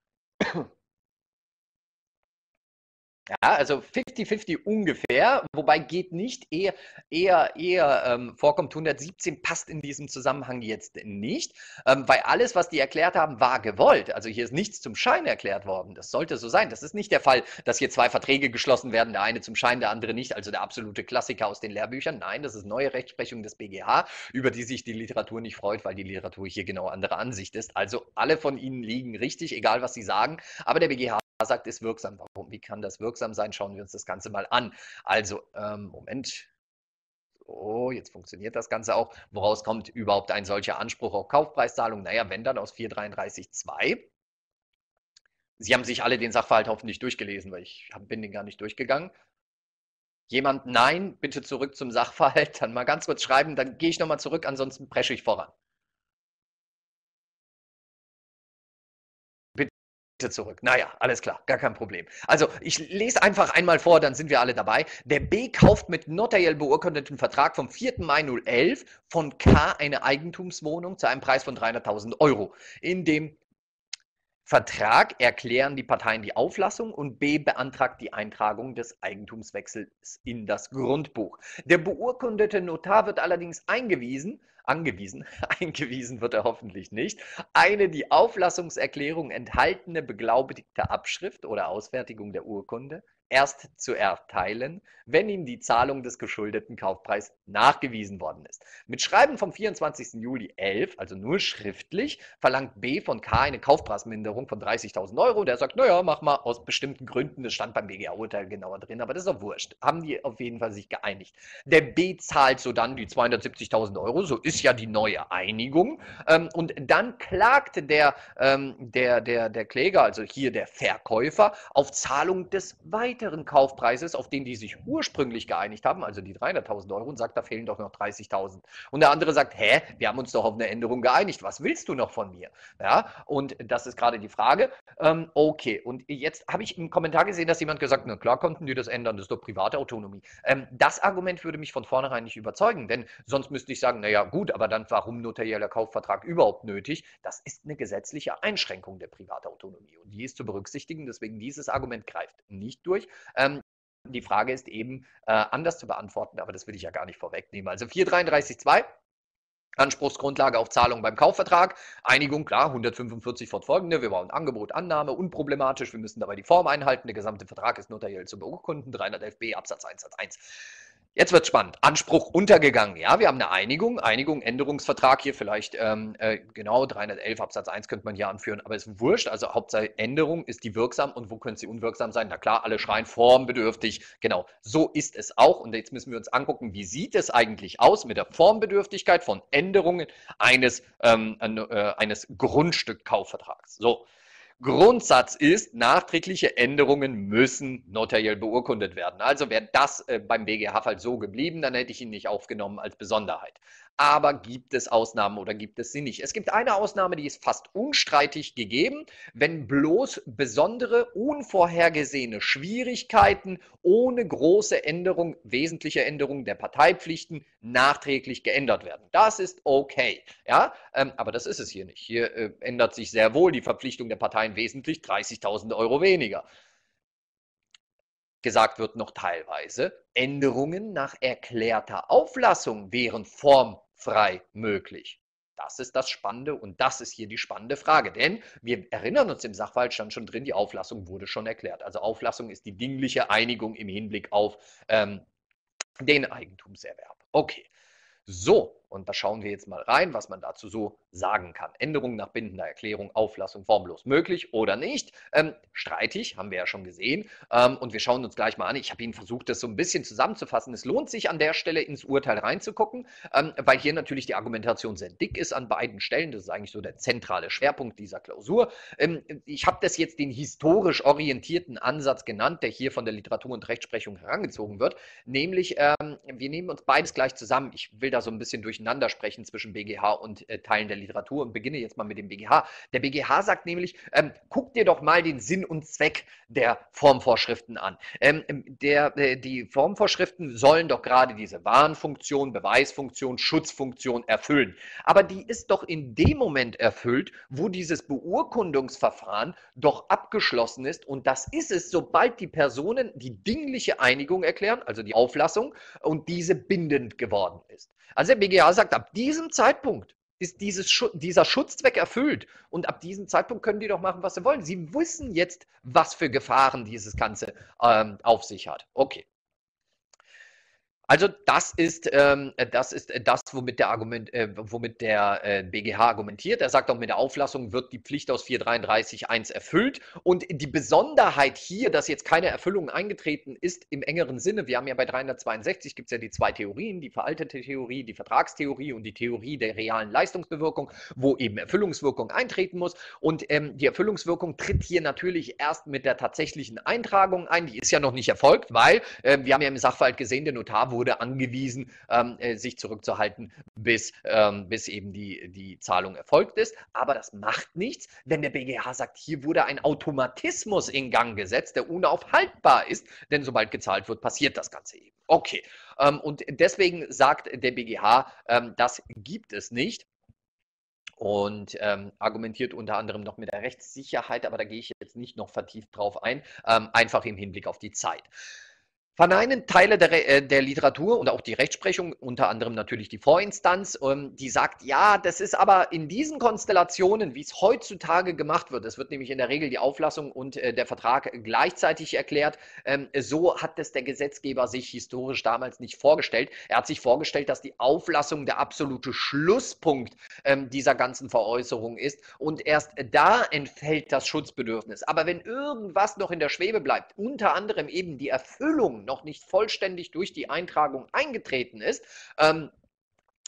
Ja, also 50-50 ungefähr, wobei geht nicht, eher vorkommt 117, passt in diesem Zusammenhang jetzt nicht, weil alles, was die erklärt haben, war gewollt. Also hier ist nichts zum Schein erklärt worden. Das sollte so sein. Das ist nicht der Fall, dass hier zwei Verträge geschlossen werden, der eine zum Schein, der andere nicht, also der absolute Klassiker aus den Lehrbüchern. Nein, das ist neue Rechtsprechung des BGH, über die sich die Literatur nicht freut, weil die Literatur hier genau anderer Ansicht ist. Also alle von Ihnen liegen richtig, egal was Sie sagen, aber der BGH sagt, ist wirksam. Warum? Wie kann das wirksam sein? Schauen wir uns das Ganze mal an. Also, Moment. So, jetzt funktioniert das Ganze auch. Woraus kommt überhaupt ein solcher Anspruch auf Kaufpreiszahlung? Naja, wenn dann aus 433.2. Sie haben sich alle den Sachverhalt hoffentlich durchgelesen, weil ich bin den gar nicht durchgegangen. Jemand, nein, bitte zurück zum Sachverhalt. Dann mal ganz kurz schreiben, dann gehe ich nochmal zurück, ansonsten presche ich voran. Zurück. Naja, alles klar, gar kein Problem. Also, ich lese einfach einmal vor, dann sind wir alle dabei. Der B kauft mit notariell beurkundeten Vertrag vom 4. Mai 011 von K eine Eigentumswohnung zu einem Preis von 300.000 Euro. In dem Vertrag erklären die Parteien die Auflassung und B beantragt die Eintragung des Eigentumswechsels in das Grundbuch. Der beurkundete Notar wird allerdings eingewiesen wird er hoffentlich nicht, eine die Auflassungserklärung enthaltene beglaubigte Abschrift oder Ausfertigung der Urkunde erst zu erteilen, wenn ihm die Zahlung des geschuldeten Kaufpreises nachgewiesen worden ist. Mit Schreiben vom 24. Juli 11, also nur schriftlich, verlangt B von K eine Kaufpreisminderung von 30.000 Euro. Der sagt, naja, mach mal aus bestimmten Gründen, das stand beim BGH-Urteil genauer drin, aber das ist doch wurscht. Haben die auf jeden Fall sich geeinigt. Der B zahlt so dann die 270.000 Euro, so ist ja die neue Einigung. Und dann klagt der Kläger, also hier der Verkäufer, auf Zahlung des weiteren weiteren Kaufpreises, auf den die sich ursprünglich geeinigt haben, also die 300.000 Euro, und sagt, da fehlen doch noch 30.000. Und der andere sagt, hä, wir haben uns doch auf eine Änderung geeinigt, was willst du noch von mir? Ja, und das ist gerade die Frage. Okay, und jetzt habe ich im Kommentar gesehen, dass jemand gesagt hat, na klar konnten die das ändern, das ist doch private Autonomie. Das Argument würde mich von vornherein nicht überzeugen, denn sonst müsste ich sagen, naja gut, aber dann warum notarieller Kaufvertrag überhaupt nötig? Das ist eine gesetzliche Einschränkung der Privatautonomie und die ist zu berücksichtigen, deswegen dieses Argument greift nicht durch. Die Frage ist eben anders zu beantworten, aber das will ich ja gar nicht vorwegnehmen. Also 433.2. Anspruchsgrundlage auf Zahlung beim Kaufvertrag. Einigung, klar, 145 fortfolgende. Wir brauchen Angebot, Annahme, unproblematisch. Wir müssen dabei die Form einhalten. Der gesamte Vertrag ist notariell zu beurkunden. 311b Absatz 1 Satz 1. Jetzt wird spannend. Anspruch untergegangen. Ja, wir haben eine Einigung. Einigung, Änderungsvertrag hier vielleicht, genau, 311 Absatz 1 könnte man hier anführen, aber ist wurscht. Also Hauptsache Änderung, ist die wirksam und wo könnte sie unwirksam sein? Na klar, alle schreien formbedürftig. Genau, so ist es auch. Und jetzt müssen wir uns angucken, wie sieht es eigentlich aus mit der Formbedürftigkeit von Änderungen eines Grundstückkaufvertrags. So. Grundsatz ist, nachträgliche Änderungen müssen notariell beurkundet werden. Also wäre das beim BGH-Fall so geblieben, dann hätte ich ihn nicht aufgenommen als Besonderheit. Aber gibt es Ausnahmen oder gibt es sie nicht? Es gibt eine Ausnahme, die ist fast unstreitig gegeben, wenn bloß besondere, unvorhergesehene Schwierigkeiten ohne große Änderung, wesentliche Änderung der Parteipflichten nachträglich geändert werden. Das ist okay. Ja, aber das ist es hier nicht. Hier ändert sich sehr wohl die Verpflichtung der Parteien wesentlich, 30.000 Euro weniger. Gesagt wird noch teilweise, Änderungen nach erklärter Auflassung wären formfrei möglich. Das ist das Spannende und das ist hier die spannende Frage, denn wir erinnern uns, im Sachverhalt stand schon drin, die Auflassung wurde schon erklärt. Also Auflassung ist die dingliche Einigung im Hinblick auf den Eigentumserwerb. Okay. So, und da schauen wir jetzt mal rein, was man dazu so sagen kann. Änderung nach bindender Erklärung, Auflassung formlos möglich oder nicht. Streitig, haben wir ja schon gesehen. Und wir schauen uns gleich mal an. Ich habe Ihnen versucht, das so ein bisschen zusammenzufassen. Es lohnt sich an der Stelle ins Urteil reinzugucken, weil hier natürlich die Argumentation sehr dick ist an beiden Stellen. Das ist eigentlich so der zentrale Schwerpunkt dieser Klausur. Ich habe das jetzt den historisch orientierten Ansatz genannt, der hier von der Literatur und Rechtsprechung herangezogen wird. Nämlich, wir nehmen uns beides gleich zusammen. Ich will da so ein bisschen durcheinander sprechen zwischen BGH und Teilen der Literatur und beginne jetzt mal mit dem BGH. Der BGH sagt nämlich, guck dir doch mal den Sinn und Zweck der Formvorschriften an. Die Formvorschriften sollen doch gerade diese Warnfunktion, Beweisfunktion, Schutzfunktion erfüllen. Aber die ist doch in dem Moment erfüllt, wo dieses Beurkundungsverfahren doch abgeschlossen ist. Und das ist es, sobald die Personen die dingliche Einigung erklären, also die Auflassung, und diese bindend geworden ist. Also der BGH sagt, ab diesem Zeitpunkt ist dieser Schutzzweck erfüllt. Und ab diesem Zeitpunkt können die doch machen, was sie wollen. Sie wissen jetzt, was für Gefahren dieses Ganze auf sich hat. Okay. Also das ist das, womit der BGH argumentiert. Er sagt auch, mit der Auflassung wird die Pflicht aus 433.1 erfüllt. Und die Besonderheit hier, dass jetzt keine Erfüllung eingetreten ist im engeren Sinne, wir haben ja bei 362 gibt es ja die zwei Theorien, die veraltete Theorie, die Vertragstheorie und die Theorie der realen Leistungsbewirkung, wo eben Erfüllungswirkung eintreten muss. Und die Erfüllungswirkung tritt hier natürlich erst mit der tatsächlichen Eintragung ein. Die ist ja noch nicht erfolgt, weil wir haben ja im Sachverhalt gesehen, der Notar wurde angewiesen, sich zurückzuhalten, bis eben die Zahlung erfolgt ist. Aber das macht nichts, wenn der BGH sagt, hier wurde ein Automatismus in Gang gesetzt, der unaufhaltbar ist, denn sobald gezahlt wird, passiert das Ganze eben. Okay, und deswegen sagt der BGH, das gibt es nicht. Und argumentiert unter anderem noch mit der Rechtssicherheit, aber da gehe ich jetzt nicht noch vertieft drauf ein, einfach im Hinblick auf die Zeit. Verneinen Teile der Literatur und auch die Rechtsprechung, unter anderem natürlich die Vorinstanz, die sagt, ja, das ist aber in diesen Konstellationen, wie es heutzutage gemacht wird, es wird nämlich in der Regel die Auflassung und der Vertrag gleichzeitig erklärt, so hat es der Gesetzgeber sich historisch damals nicht vorgestellt. Er hat sich vorgestellt, dass die Auflassung der absolute Schlusspunkt dieser ganzen Veräußerung ist und erst da entfällt das Schutzbedürfnis. Aber wenn irgendwas noch in der Schwebe bleibt, unter anderem eben die Erfüllung noch nicht vollständig durch die Eintragung eingetreten ist,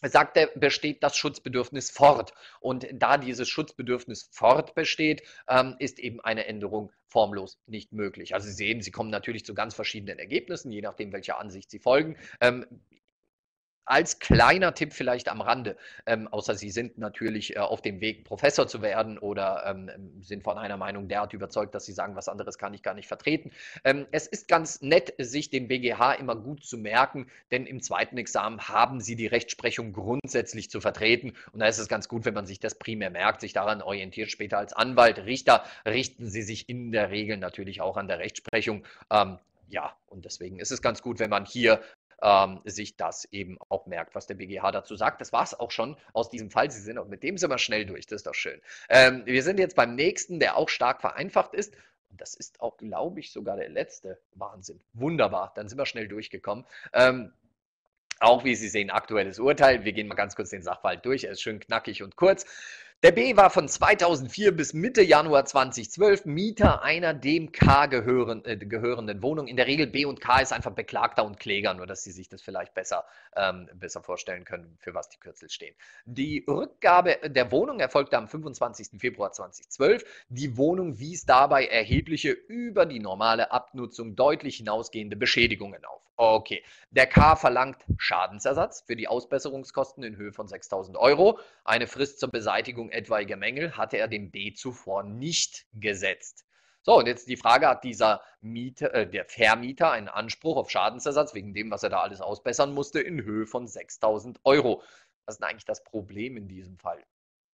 sagt er, besteht das Schutzbedürfnis fort. Und da dieses Schutzbedürfnis fort besteht, ist eben eine Änderung formlos nicht möglich. Also Sie sehen, Sie kommen natürlich zu ganz verschiedenen Ergebnissen, je nachdem, welcher Ansicht Sie folgen. Als kleiner Tipp vielleicht am Rande, außer Sie sind natürlich auf dem Weg, Professor zu werden oder sind von einer Meinung derart überzeugt, dass Sie sagen, was anderes kann ich gar nicht vertreten. Es ist ganz nett, sich den BGH immer gut zu merken, denn im zweiten Examen haben Sie die Rechtsprechung grundsätzlich zu vertreten. Und da ist es ganz gut, wenn man sich das primär merkt, sich daran orientiert. Später als Anwalt, Richter richten Sie sich in der Regel natürlich auch an der Rechtsprechung. Ja, und deswegen ist es ganz gut, wenn man hier sich das eben auch merkt, was der BGH dazu sagt. Das war es auch schon aus diesem Fall. Sie sind auch mit dem sind wir schnell durch. Das ist doch schön. Wir sind jetzt beim nächsten, der auch stark vereinfacht ist. Und das ist auch, glaube ich, sogar der letzte. Wahnsinn. Wunderbar. Dann sind wir schnell durchgekommen. Auch wie Sie sehen, aktuelles Urteil. Wir gehen mal ganz kurz den Sachverhalt durch. Er ist schön knackig und kurz. Der B war von 2004 bis Mitte Januar 2012 Mieter einer dem K gehörenden Wohnung. In der Regel B und K ist einfach Beklagter und Kläger, nur dass Sie sich das vielleicht besser vorstellen können, für was die Kürzel stehen. Die Rückgabe der Wohnung erfolgte am 25. Februar 2012. Die Wohnung wies dabei erhebliche über die normale Abnutzung deutlich hinausgehende Beschädigungen auf. Okay, der K verlangt Schadensersatz für die Ausbesserungskosten in Höhe von 6.000 Euro. Eine Frist zur Beseitigung etwaiger Mängel hatte er dem B zuvor nicht gesetzt. So, und jetzt die Frage, hat der Vermieter einen Anspruch auf Schadensersatz wegen dem, was er da alles ausbessern musste, in Höhe von 6.000 Euro. Was ist denn eigentlich das Problem in diesem Fall?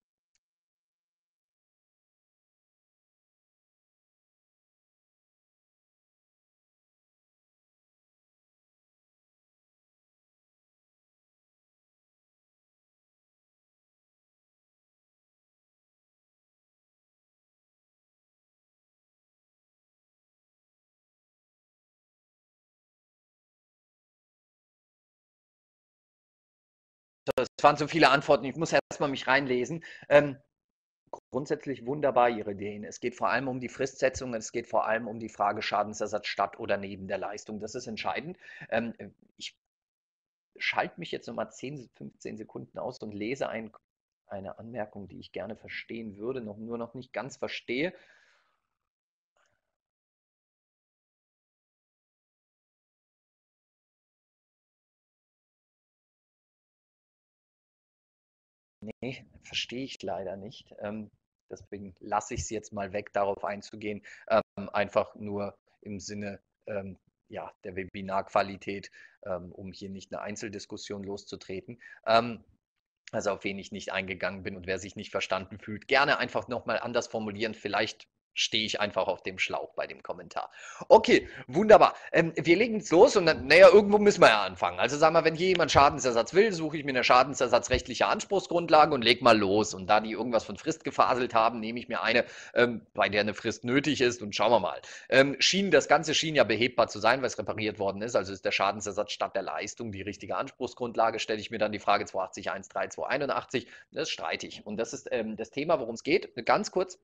Es waren so viele Antworten, ich muss erstmal mich reinlesen. Grundsätzlich wunderbar Ihre Ideen. Es geht vor allem um die Fristsetzung, es geht vor allem um die Frage Schadensersatz statt oder neben der Leistung. Das ist entscheidend. Ich schalte mich jetzt nochmal 10, 15 Sekunden aus und lese eine Anmerkung, die ich gerne verstehen würde, nur noch nicht ganz verstehe. Nee, verstehe ich leider nicht. Deswegen lasse ich es jetzt mal weg, darauf einzugehen. Einfach nur im Sinne ja, der Webinarqualität, um hier nicht eine Einzeldiskussion loszutreten. Also auf wen ich nicht eingegangen bin und wer sich nicht verstanden fühlt, gerne einfach nochmal anders formulieren. Vielleicht stehe ich einfach auf dem Schlauch bei dem Kommentar. Okay, wunderbar. Wir legen jetzt los und dann, naja, irgendwo müssen wir ja anfangen. Also sagen wir, wenn hier jemand Schadensersatz will, suche ich mir eine schadensersatzrechtliche Anspruchsgrundlage und leg mal los. Und da die irgendwas von Frist gefaselt haben, nehme ich mir eine, bei der eine Frist nötig ist und schauen wir mal. Das Ganze schien ja behebbar zu sein, weil es repariert worden ist. Also ist der Schadensersatz statt der Leistung die richtige Anspruchsgrundlage. Stelle ich mir dann die Frage 280 132 281. Das ist streitig. Und das ist das Thema, worum es geht. Ganz kurz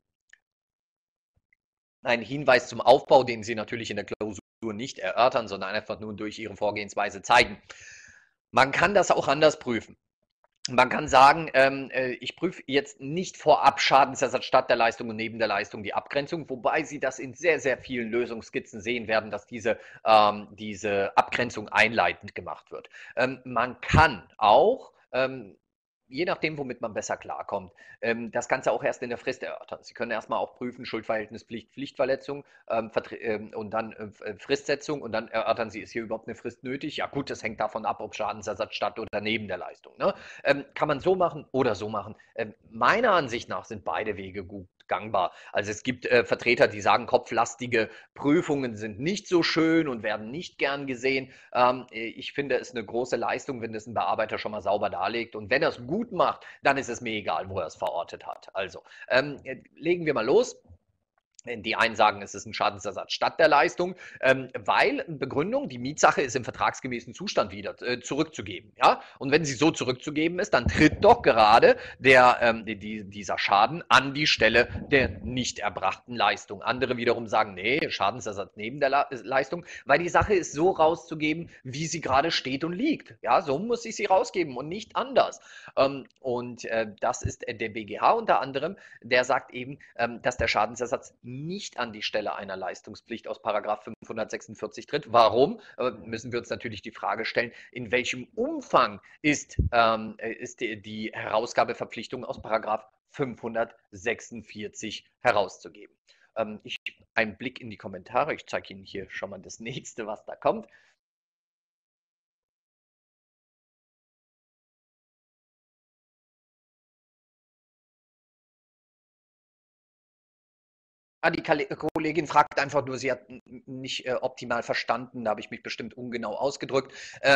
ein Hinweis zum Aufbau, den Sie natürlich in der Klausur nicht erörtern, sondern einfach nur durch Ihre Vorgehensweise zeigen. Man kann das auch anders prüfen. Man kann sagen, ich prüfe jetzt nicht vorab Schadensersatz statt der Leistung und neben der Leistung die Abgrenzung, wobei Sie das in sehr, sehr vielen Lösungsskizzen sehen werden, dass diese Abgrenzung einleitend gemacht wird. Man kann auch je nachdem, womit man besser klarkommt, das Ganze auch erst in der Frist erörtern. Sie können erstmal auch prüfen, Schuldverhältnispflicht, Pflichtverletzung und dann Fristsetzung und dann erörtern Sie, ist hier überhaupt eine Frist nötig? Ja gut, das hängt davon ab, ob Schadensersatz statt oder neben der Leistung. Ne? Kann man so machen oder so machen. Meiner Ansicht nach sind beide Wege gut gangbar. Also es gibt Vertreter, die sagen, kopflastige Prüfungen sind nicht so schön und werden nicht gern gesehen. Ich finde es eine große Leistung, wenn das ein Bearbeiter schon mal sauber darlegt. Und wenn er es gut macht, dann ist es mir egal, wo er es verortet hat. Also legen wir mal los. Die einen sagen, es ist ein Schadensersatz statt der Leistung, weil Begründung, die Mietsache ist im vertragsgemäßen Zustand wieder zurückzugeben. Ja? Und wenn sie so zurückzugeben ist, dann tritt doch gerade dieser Schaden an die Stelle der nicht erbrachten Leistung. Andere wiederum sagen, nee, Schadensersatz neben der Leistung, weil die Sache ist so rauszugeben, wie sie gerade steht und liegt. Ja, so muss ich sie rausgeben und nicht anders. Das ist der BGH unter anderem, der sagt eben, dass der Schadensersatz nicht an die Stelle einer Leistungspflicht aus Paragraph 546 tritt. Warum? Müssen wir uns natürlich die Frage stellen, in welchem Umfang ist die Herausgabeverpflichtung aus Paragraph 546 herauszugeben. Ein Blick in die Kommentare. Ich zeige Ihnen hier schon mal das nächste, was da kommt. Die Kollegin fragt einfach nur, sie hat nicht optimal verstanden, da habe ich mich bestimmt ungenau ausgedrückt,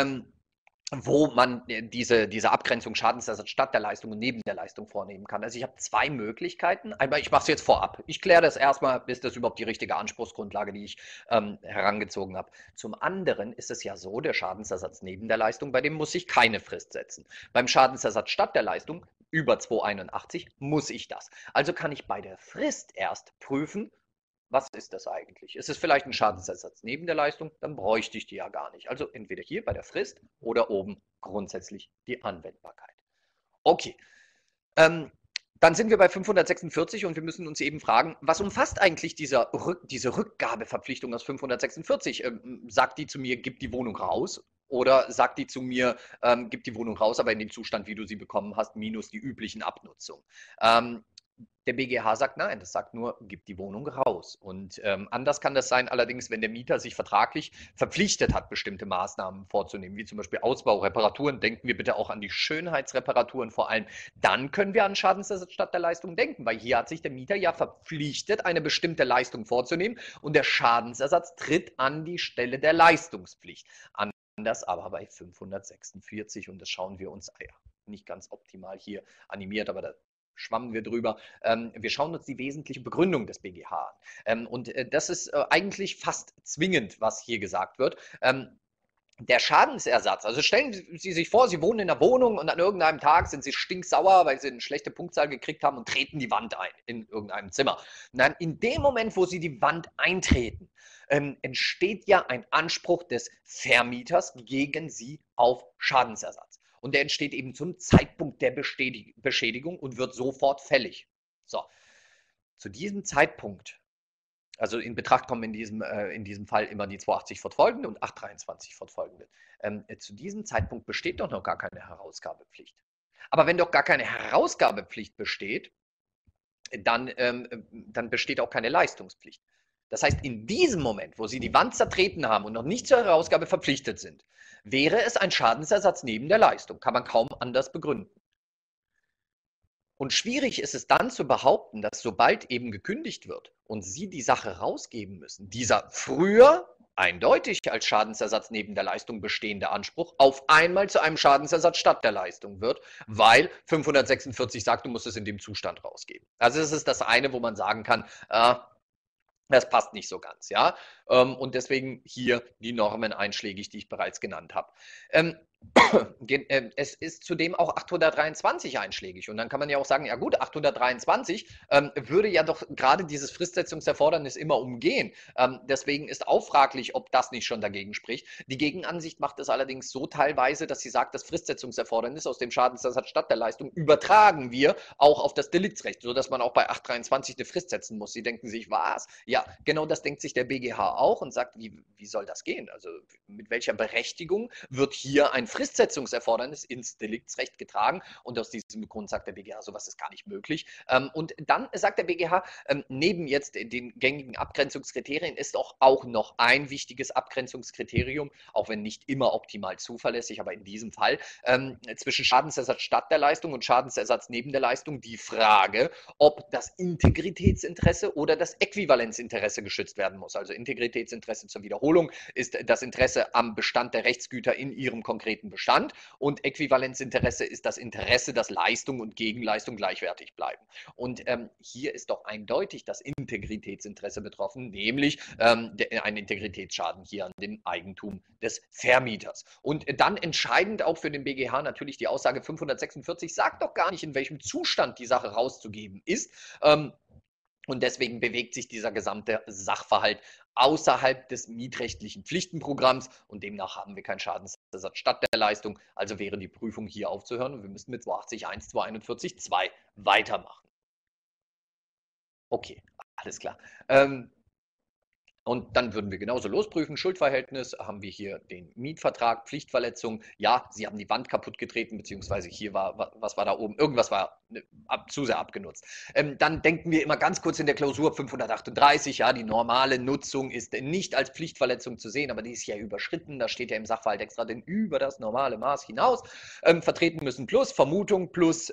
wo man diese Abgrenzung Schadensersatz statt der Leistung und neben der Leistung vornehmen kann. Also ich habe zwei Möglichkeiten. Einmal, ich mache es jetzt vorab. Ich kläre das erstmal, ist das überhaupt die richtige Anspruchsgrundlage, die ich herangezogen habe. Zum anderen ist es ja so, der Schadensersatz neben der Leistung, bei dem muss ich keine Frist setzen. Beim Schadensersatz statt der Leistung über 281 muss ich das. Also kann ich bei der Frist erst prüfen, was ist das eigentlich? Ist es vielleicht ein Schadensersatz neben der Leistung? Dann bräuchte ich die ja gar nicht. Also entweder hier bei der Frist oder oben grundsätzlich die Anwendbarkeit. Okay, dann sind wir bei 546 und wir müssen uns eben fragen, was umfasst eigentlich diese Rückgabeverpflichtung aus 546? Sagt die zu mir, gib die Wohnung raus? Oder sagt die zu mir, gib die Wohnung raus, aber in dem Zustand, wie du sie bekommen hast, minus die üblichen Abnutzung? Der BGH sagt nein, das sagt nur, gib die Wohnung raus. Und anders kann das sein, allerdings, wenn der Mieter sich vertraglich verpflichtet hat, bestimmte Maßnahmen vorzunehmen, wie zum Beispiel Ausbau, Reparaturen. Denken wir bitte auch an die Schönheitsreparaturen vor allem. Dann können wir an Schadensersatz statt der Leistung denken, weil hier hat sich der Mieter ja verpflichtet, eine bestimmte Leistung vorzunehmen und der Schadensersatz tritt an die Stelle der Leistungspflicht. Anders aber bei 546 und das schauen wir uns nicht ganz optimal hier animiert, aber da schwammen wir drüber. Wir schauen uns die wesentliche Begründung des BGH an. Das ist eigentlich fast zwingend, was hier gesagt wird. Der Schadensersatz, also stellen Sie sich vor, Sie wohnen in einer Wohnung und an irgendeinem Tag sind Sie stinksauer, weil Sie eine schlechte Punktzahl gekriegt haben und treten die Wand ein in irgendeinem Zimmer. Und dann in dem Moment, wo Sie die Wand eintreten, entsteht ja ein Anspruch des Vermieters gegen Sie auf Schadensersatz. Und der entsteht eben zum Zeitpunkt der Beschädigung und wird sofort fällig. So, zu diesem Zeitpunkt, also in Betracht kommen in diesem Fall immer die 280 fortfolgende und 823 fortfolgende. Zu diesem Zeitpunkt besteht doch noch gar keine Herausgabepflicht. Aber wenn doch gar keine Herausgabepflicht besteht, dann besteht auch keine Leistungspflicht. Das heißt, in diesem Moment, wo Sie die Wand zertreten haben und noch nicht zur Herausgabe verpflichtet sind, wäre es ein Schadensersatz neben der Leistung. Kann man kaum anders begründen. Und schwierig ist es dann zu behaupten, dass sobald eben gekündigt wird und Sie die Sache rausgeben müssen, dieser früher eindeutig als Schadensersatz neben der Leistung bestehende Anspruch auf einmal zu einem Schadensersatz statt der Leistung wird, weil 546 sagt, du musst es in dem Zustand rausgeben. Also es ist das eine, wo man sagen kann, das passt nicht so ganz, ja. Und deswegen hier die Normen einschlägig, die ich bereits genannt habe. Es ist zudem auch 823 einschlägig. Und dann kann man ja auch sagen, ja gut, 823 würde ja doch gerade dieses Fristsetzungserfordernis immer umgehen. Deswegen ist auch fraglich, ob das nicht schon dagegen spricht. Die Gegenansicht macht es allerdings so teilweise, dass sie sagt, das Fristsetzungserfordernis aus dem Schadensersatz statt der Leistung übertragen wir auch auf das Deliktsrecht, sodass man auch bei 823 eine Frist setzen muss. Sie denken sich, was? Ja, genau das denkt sich der BGH auch und sagt, wie soll das gehen? Also mit welcher Berechtigung wird hier ein Fristsetzungserfordernis ins Deliktsrecht getragen? Und aus diesem Grund sagt der BGH, sowas ist gar nicht möglich. Und dann sagt der BGH, neben jetzt den gängigen Abgrenzungskriterien ist auch noch ein wichtiges Abgrenzungskriterium, auch wenn nicht immer optimal zuverlässig, aber in diesem Fall zwischen Schadensersatz statt der Leistung und Schadensersatz neben der Leistung die Frage, ob das Integritätsinteresse oder das Äquivalenzinteresse geschützt werden muss. Also Integritätsinteresse zur Wiederholung ist das Interesse am Bestand der Rechtsgüter in ihrem konkreten konkreten Bestand. Und Äquivalenzinteresse ist das Interesse, dass Leistung und Gegenleistung gleichwertig bleiben. Und hier ist doch eindeutig das Integritätsinteresse betroffen, nämlich ein Integritätsschaden hier an dem Eigentum des Vermieters. Und dann entscheidend auch für den BGH natürlich die Aussage 546 sagt doch gar nicht, in welchem Zustand die Sache rauszugeben ist. Und deswegen bewegt sich dieser gesamte Sachverhalt außerhalb des mietrechtlichen Pflichtenprogramms und demnach haben wir keinen Schadensersatz statt der Leistung. Also wäre die Prüfung hier aufzuhören und wir müssen mit 280.1, 241.2 weitermachen. Okay, alles klar. Und dann würden wir genauso losprüfen. Schuldverhältnis, haben wir hier den Mietvertrag, Pflichtverletzung. Ja, Sie haben die Wand kaputt getreten, beziehungsweise hier war, was war da oben? Irgendwas war zu sehr abgenutzt. Dann denken wir immer ganz kurz in der Klausur 538, ja, die normale Nutzung ist nicht als Pflichtverletzung zu sehen, aber die ist ja überschritten. Da steht ja im Sachverhalt extra denn über das normale Maß hinaus. Vertreten müssen plus Vermutung plus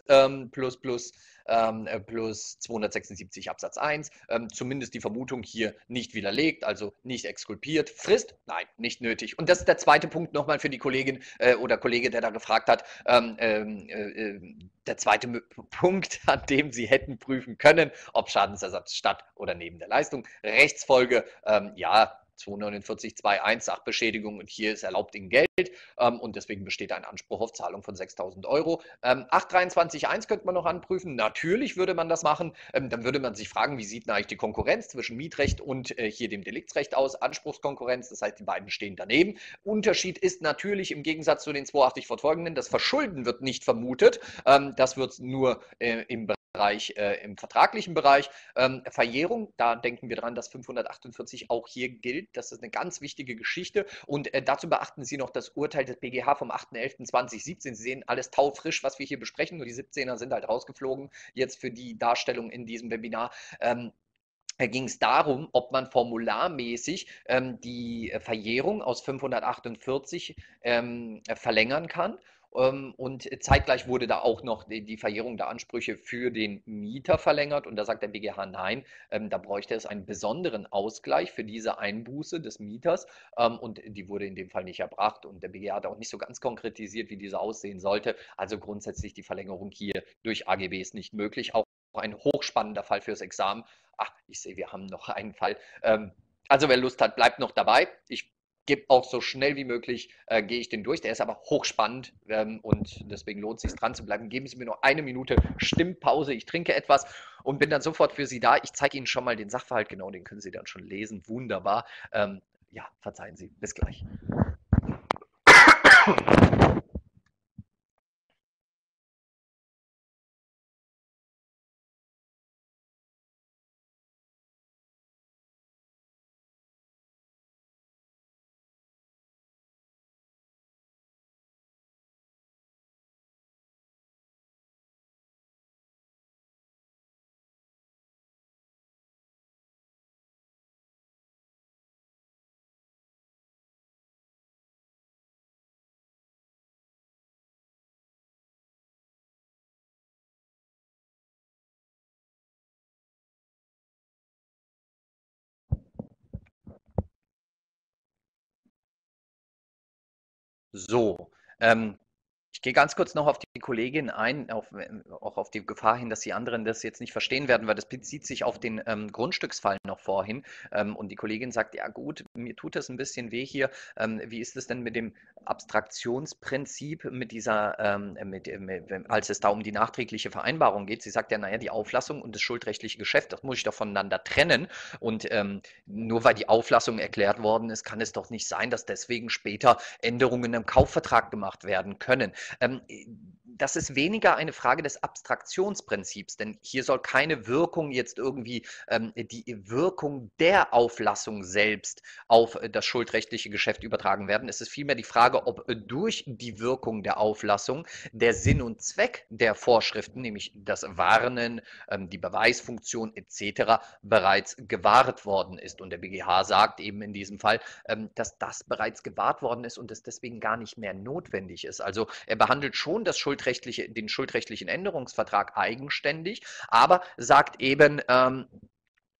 plus 276 Absatz 1, zumindest die Vermutung hier nicht widerlegt, also nicht exkulpiert. Frist? Nein, nicht nötig. Und das ist der zweite Punkt nochmal für die Kollegin oder Kollege, der da gefragt hat. Der zweite Punkt, an dem Sie hätten prüfen können, ob Schadensersatz statt oder neben der Leistung. Rechtsfolge, ja, 249.2.1 Sachbeschädigung und hier ist erlaubt in Geld und deswegen besteht ein Anspruch auf Zahlung von 6.000 Euro. 823.1 könnte man noch anprüfen. Natürlich würde man das machen. Dann würde man sich fragen, wie sieht eigentlich die Konkurrenz zwischen Mietrecht und hier dem Deliktsrecht aus? Anspruchskonkurrenz, das heißt, die beiden stehen daneben. Unterschied ist natürlich im Gegensatz zu den 280 fortfolgenden, das Verschulden wird nicht vermutet. Das wird nur im im vertraglichen Bereich. Verjährung, da denken wir dran, dass 548 auch hier gilt. Das ist eine ganz wichtige Geschichte. Und dazu beachten Sie noch das Urteil des BGH vom 8.11.2017. Sie sehen alles taufrisch, was wir hier besprechen. Nur die 17er sind halt rausgeflogen jetzt für die Darstellung in diesem Webinar. Ging es darum, ob man formularmäßig die Verjährung aus 548 verlängern kann. Und zeitgleich wurde da auch noch die Verjährung der Ansprüche für den Mieter verlängert. Und da sagt der BGH, nein, da bräuchte es einen besonderen Ausgleich für diese Einbuße des Mieters. Und die wurde in dem Fall nicht erbracht. Und der BGH hat auch nicht so ganz konkretisiert, wie diese aussehen sollte. Also grundsätzlich die Verlängerung hier durch AGB ist nicht möglich. Auch ein hochspannender Fall fürs Examen. Ach, ich sehe, wir haben noch einen Fall. Also wer Lust hat, bleibt noch dabei. Ich gebe auch so schnell wie möglich, gehe ich den durch. Der ist aber hochspannend und deswegen lohnt es sich dran zu bleiben. Geben Sie mir noch eine Minute Stimmpause. Ich trinke etwas und bin dann sofort für Sie da. Ich zeige Ihnen schon mal den Sachverhalt, genau, den können Sie dann schon lesen. Wunderbar. Ja, verzeihen Sie. Bis gleich. So, ich gehe ganz kurz noch auf die Kollegin ein, auch auf die Gefahr hin, dass die anderen das jetzt nicht verstehen werden, weil das bezieht sich auf den Grundstücksfall noch vorhin. Und die Kollegin sagt, ja gut, mir tut das ein bisschen weh hier. Wie ist es denn mit dem Abstraktionsprinzip, mit dieser, als es da um die nachträgliche Vereinbarung geht? Sie sagt ja, naja, die Auflassung und das schuldrechtliche Geschäft, das muss ich doch voneinander trennen. Und nur weil die Auflassung erklärt worden ist, kann es doch nicht sein, dass deswegen später Änderungen im Kaufvertrag gemacht werden können. Das ist weniger eine Frage des Abstraktionsprinzips, denn hier soll keine Wirkung jetzt irgendwie die Wirkung der Auflassung selbst auf das schuldrechtliche Geschäft übertragen werden. Es ist vielmehr die Frage, ob durch die Wirkung der Auflassung der Sinn und Zweck der Vorschriften, nämlich das Warnen, die Beweisfunktion etc., bereits gewahrt worden ist. Und der BGH sagt eben in diesem Fall, dass das bereits gewahrt worden ist und es deswegen gar nicht mehr notwendig ist. Also er behandelt schon den schuldrechtlichen Änderungsvertrag eigenständig, aber sagt eben,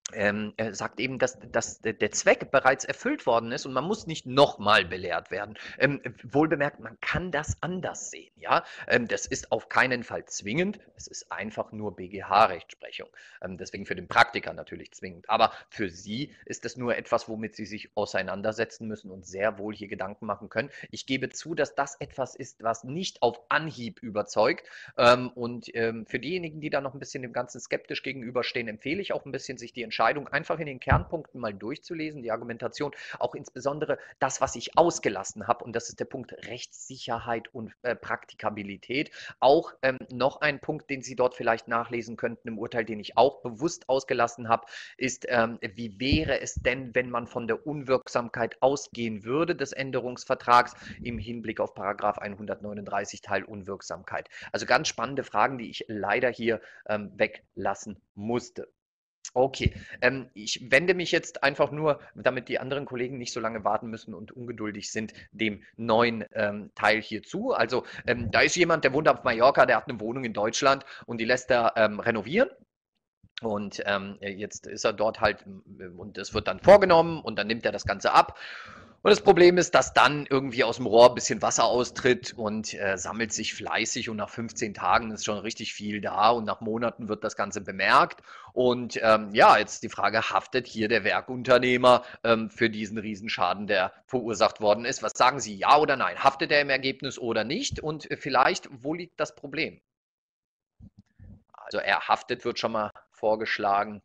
sagt eben, dass der Zweck bereits erfüllt worden ist und man muss nicht nochmal belehrt werden. Wohlbemerkt, man kann das anders sehen. Ja? Das ist auf keinen Fall zwingend, es ist einfach nur BGH-Rechtsprechung. Deswegen für den Praktiker natürlich zwingend. Aber für Sie ist es nur etwas, womit Sie sich auseinandersetzen müssen und sehr wohl hier Gedanken machen können. Ich gebe zu, dass das etwas ist, was nicht auf Anhieb überzeugt. Für diejenigen, die da noch ein bisschen dem Ganzen skeptisch gegenüberstehen, empfehle ich auch ein bisschen, sich die Entscheidung einfach in den Kernpunkten mal durchzulesen, die Argumentation, auch insbesondere das, was ich ausgelassen habe. Und das ist der Punkt Rechtssicherheit und Praktikabilität. Auch noch ein Punkt, den Sie dort vielleicht nachlesen könnten im Urteil, den ich auch bewusst ausgelassen habe, ist, wie wäre es denn, wenn man von der Unwirksamkeit ausgehen würde des Änderungsvertrags im Hinblick auf Paragraph 139 Teil Unwirksamkeit. Also ganz spannende Fragen, die ich leider hier weglassen musste. Okay, ich wende mich jetzt einfach nur, damit die anderen Kollegen nicht so lange warten müssen und ungeduldig sind, dem neuen Teil hier zu. Also da ist jemand, der wohnt auf Mallorca, der hat eine Wohnung in Deutschland und die lässt er renovieren. Und jetzt ist er dort halt und das wird dann vorgenommen und dann nimmt er das Ganze ab. Und das Problem ist, dass dann irgendwie aus dem Rohr ein bisschen Wasser austritt und sammelt sich fleißig und nach 15 Tagen ist schon richtig viel da und nach Monaten wird das Ganze bemerkt. Und ja, jetzt die Frage, haftet hier der Werkunternehmer für diesen Riesenschaden, der verursacht worden ist? Was sagen Sie, ja oder nein? Haftet er im Ergebnis oder nicht? Und vielleicht, wo liegt das Problem? Also er haftet, wird schon mal vorgeschlagen.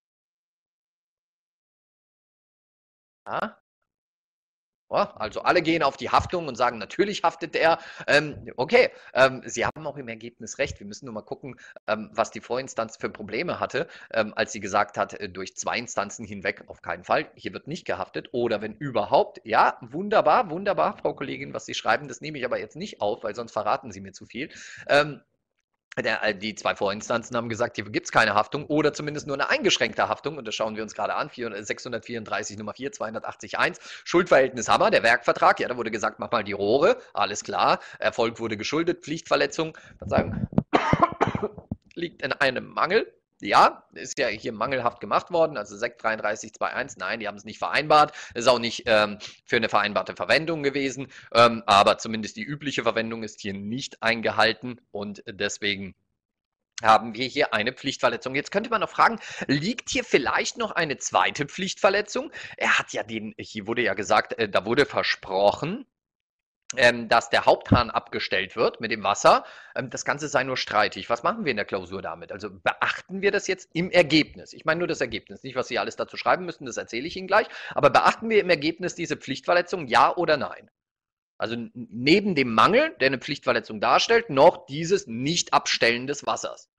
Ja? Also alle gehen auf die Haftung und sagen, natürlich haftet er. Okay, Sie haben auch im Ergebnis recht. Wir müssen nur mal gucken, was die Vorinstanz für Probleme hatte, als sie gesagt hat, durch 2 Instanzen hinweg auf keinen Fall. Hier wird nicht gehaftet. Oder wenn überhaupt, ja, wunderbar, wunderbar, Frau Kollegin, was Sie schreiben, das nehme ich aber jetzt nicht auf, weil sonst verraten Sie mir zu viel. Die 2 Vorinstanzen haben gesagt, hier gibt es keine Haftung oder zumindest nur eine eingeschränkte Haftung. Und das schauen wir uns gerade an. 634 Nummer 4, 280.1. Schuldverhältnis Hammer, der Werkvertrag. Ja, da wurde gesagt, mach mal die Rohre. Alles klar. Erfolg wurde geschuldet. Pflichtverletzung. Verzeihung. Liegt in einem Mangel. Ja, ist ja hier mangelhaft gemacht worden, also Sekt 3321, nein, die haben es nicht vereinbart, ist auch nicht für eine vereinbarte Verwendung gewesen, aber zumindest die übliche Verwendung ist hier nicht eingehalten und deswegen haben wir hier eine Pflichtverletzung. Jetzt könnte man noch fragen, liegt hier vielleicht noch eine zweite Pflichtverletzung? Er hat ja hier wurde ja gesagt, da wurde versprochen, dass der Haupthahn abgestellt wird mit dem Wasser. Das Ganze sei nur streitig. Was machen wir in der Klausur damit? Also beachten wir das jetzt im Ergebnis? Ich meine nur das Ergebnis, nicht was Sie alles dazu schreiben müssen, das erzähle ich Ihnen gleich. Aber beachten wir im Ergebnis diese Pflichtverletzung, ja oder nein? Also neben dem Mangel, der eine Pflichtverletzung darstellt, noch dieses Nicht-Abstellen des Wassers.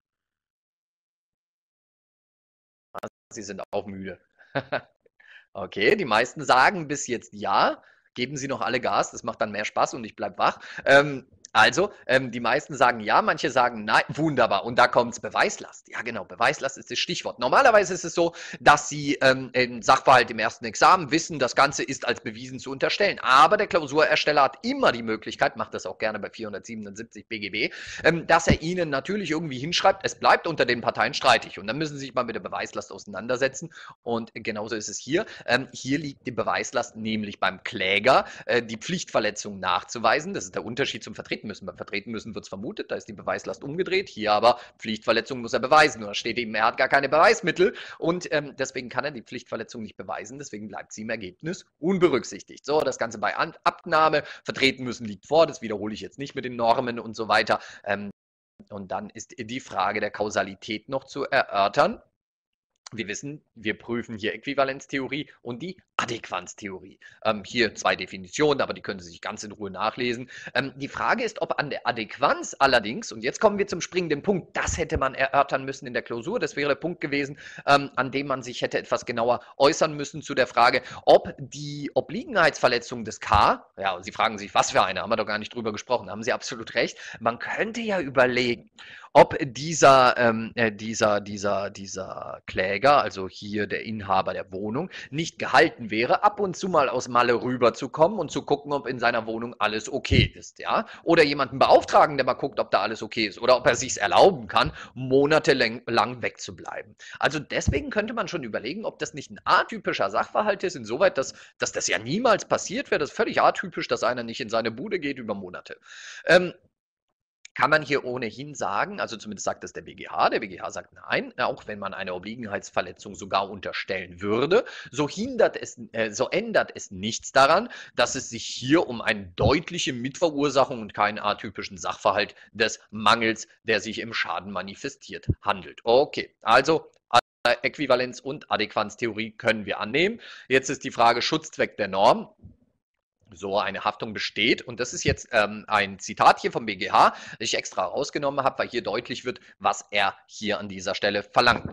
Sie sind auch müde. Okay, die meisten sagen bis jetzt ja. Geben Sie noch alle Gas, das macht dann mehr Spaß und ich bleibe wach. Die meisten sagen ja, manche sagen nein. Wunderbar. Und da kommt es Beweislast. Ja, genau, Beweislast ist das Stichwort. Normalerweise ist es so, dass Sie im Sachverhalt im ersten Examen wissen, das Ganze ist als bewiesen zu unterstellen. Aber der Klausurersteller hat immer die Möglichkeit, macht das auch gerne bei 477 BGB, dass er Ihnen natürlich irgendwie hinschreibt, es bleibt unter den Parteien streitig. Und dann müssen Sie sich mal mit der Beweislast auseinandersetzen. Und genauso ist es hier. Hier liegt die Beweislast nämlich beim Kläger, die Pflichtverletzung nachzuweisen. Das ist der Unterschied zum Vertreten müssen. Beim Vertreten müssen wird es vermutet, da ist die Beweislast umgedreht. Hier aber Pflichtverletzung muss er beweisen. Und da steht eben, er hat gar keine Beweismittel und deswegen kann er die Pflichtverletzung nicht beweisen. Deswegen bleibt sie im Ergebnis unberücksichtigt. So, das Ganze bei Abnahme. Vertreten müssen liegt vor. Das wiederhole ich jetzt nicht mit den Normen und so weiter. Und dann ist die Frage der Kausalität noch zu erörtern. Wir wissen, wir prüfen hier Äquivalenztheorie und die Adäquanztheorie. Hier 2 Definitionen, aber die können Sie sich ganz in Ruhe nachlesen. Die Frage ist, ob an der Adäquanz allerdings, und jetzt kommen wir zum springenden Punkt, das hätte man erörtern müssen in der Klausur, das wäre der Punkt gewesen, an dem man sich hätte etwas genauer äußern müssen zu der Frage, ob die Obliegenheitsverletzung des K, ja, Sie fragen sich, was für eine, haben wir doch gar nicht drüber gesprochen, haben Sie absolut recht, man könnte ja überlegen, ob dieser Kläger, also hier der Inhaber der Wohnung, nicht gehalten wäre, ab und zu mal aus Malle rüberzukommen und zu gucken, ob in seiner Wohnung alles okay ist, ja? Oder jemanden beauftragen, der mal guckt, ob da alles okay ist. Oder ob er sich erlauben kann, monatelang wegzubleiben. Also deswegen könnte man schon überlegen, ob das nicht ein atypischer Sachverhalt ist, insoweit, dass das ja niemals passiert wäre. Das ist völlig atypisch, dass einer nicht in seine Bude geht über Monate. Kann man hier ohnehin sagen, also zumindest sagt das der BGH sagt nein, auch wenn man eine Obliegenheitsverletzung sogar unterstellen würde, so ändert es nichts daran, dass es sich hier um eine deutliche Mitverursachung und keinen atypischen Sachverhalt des Mangels, der sich im Schaden manifestiert, handelt. Okay, also Äquivalenz- und Adäquanztheorie können wir annehmen. Jetzt ist die Frage Schutzzweck der Norm. So eine Haftung besteht. Und das ist jetzt ein Zitat hier vom BGH, das ich extra rausgenommen habe, weil hier deutlich wird, was er hier an dieser Stelle verlangt.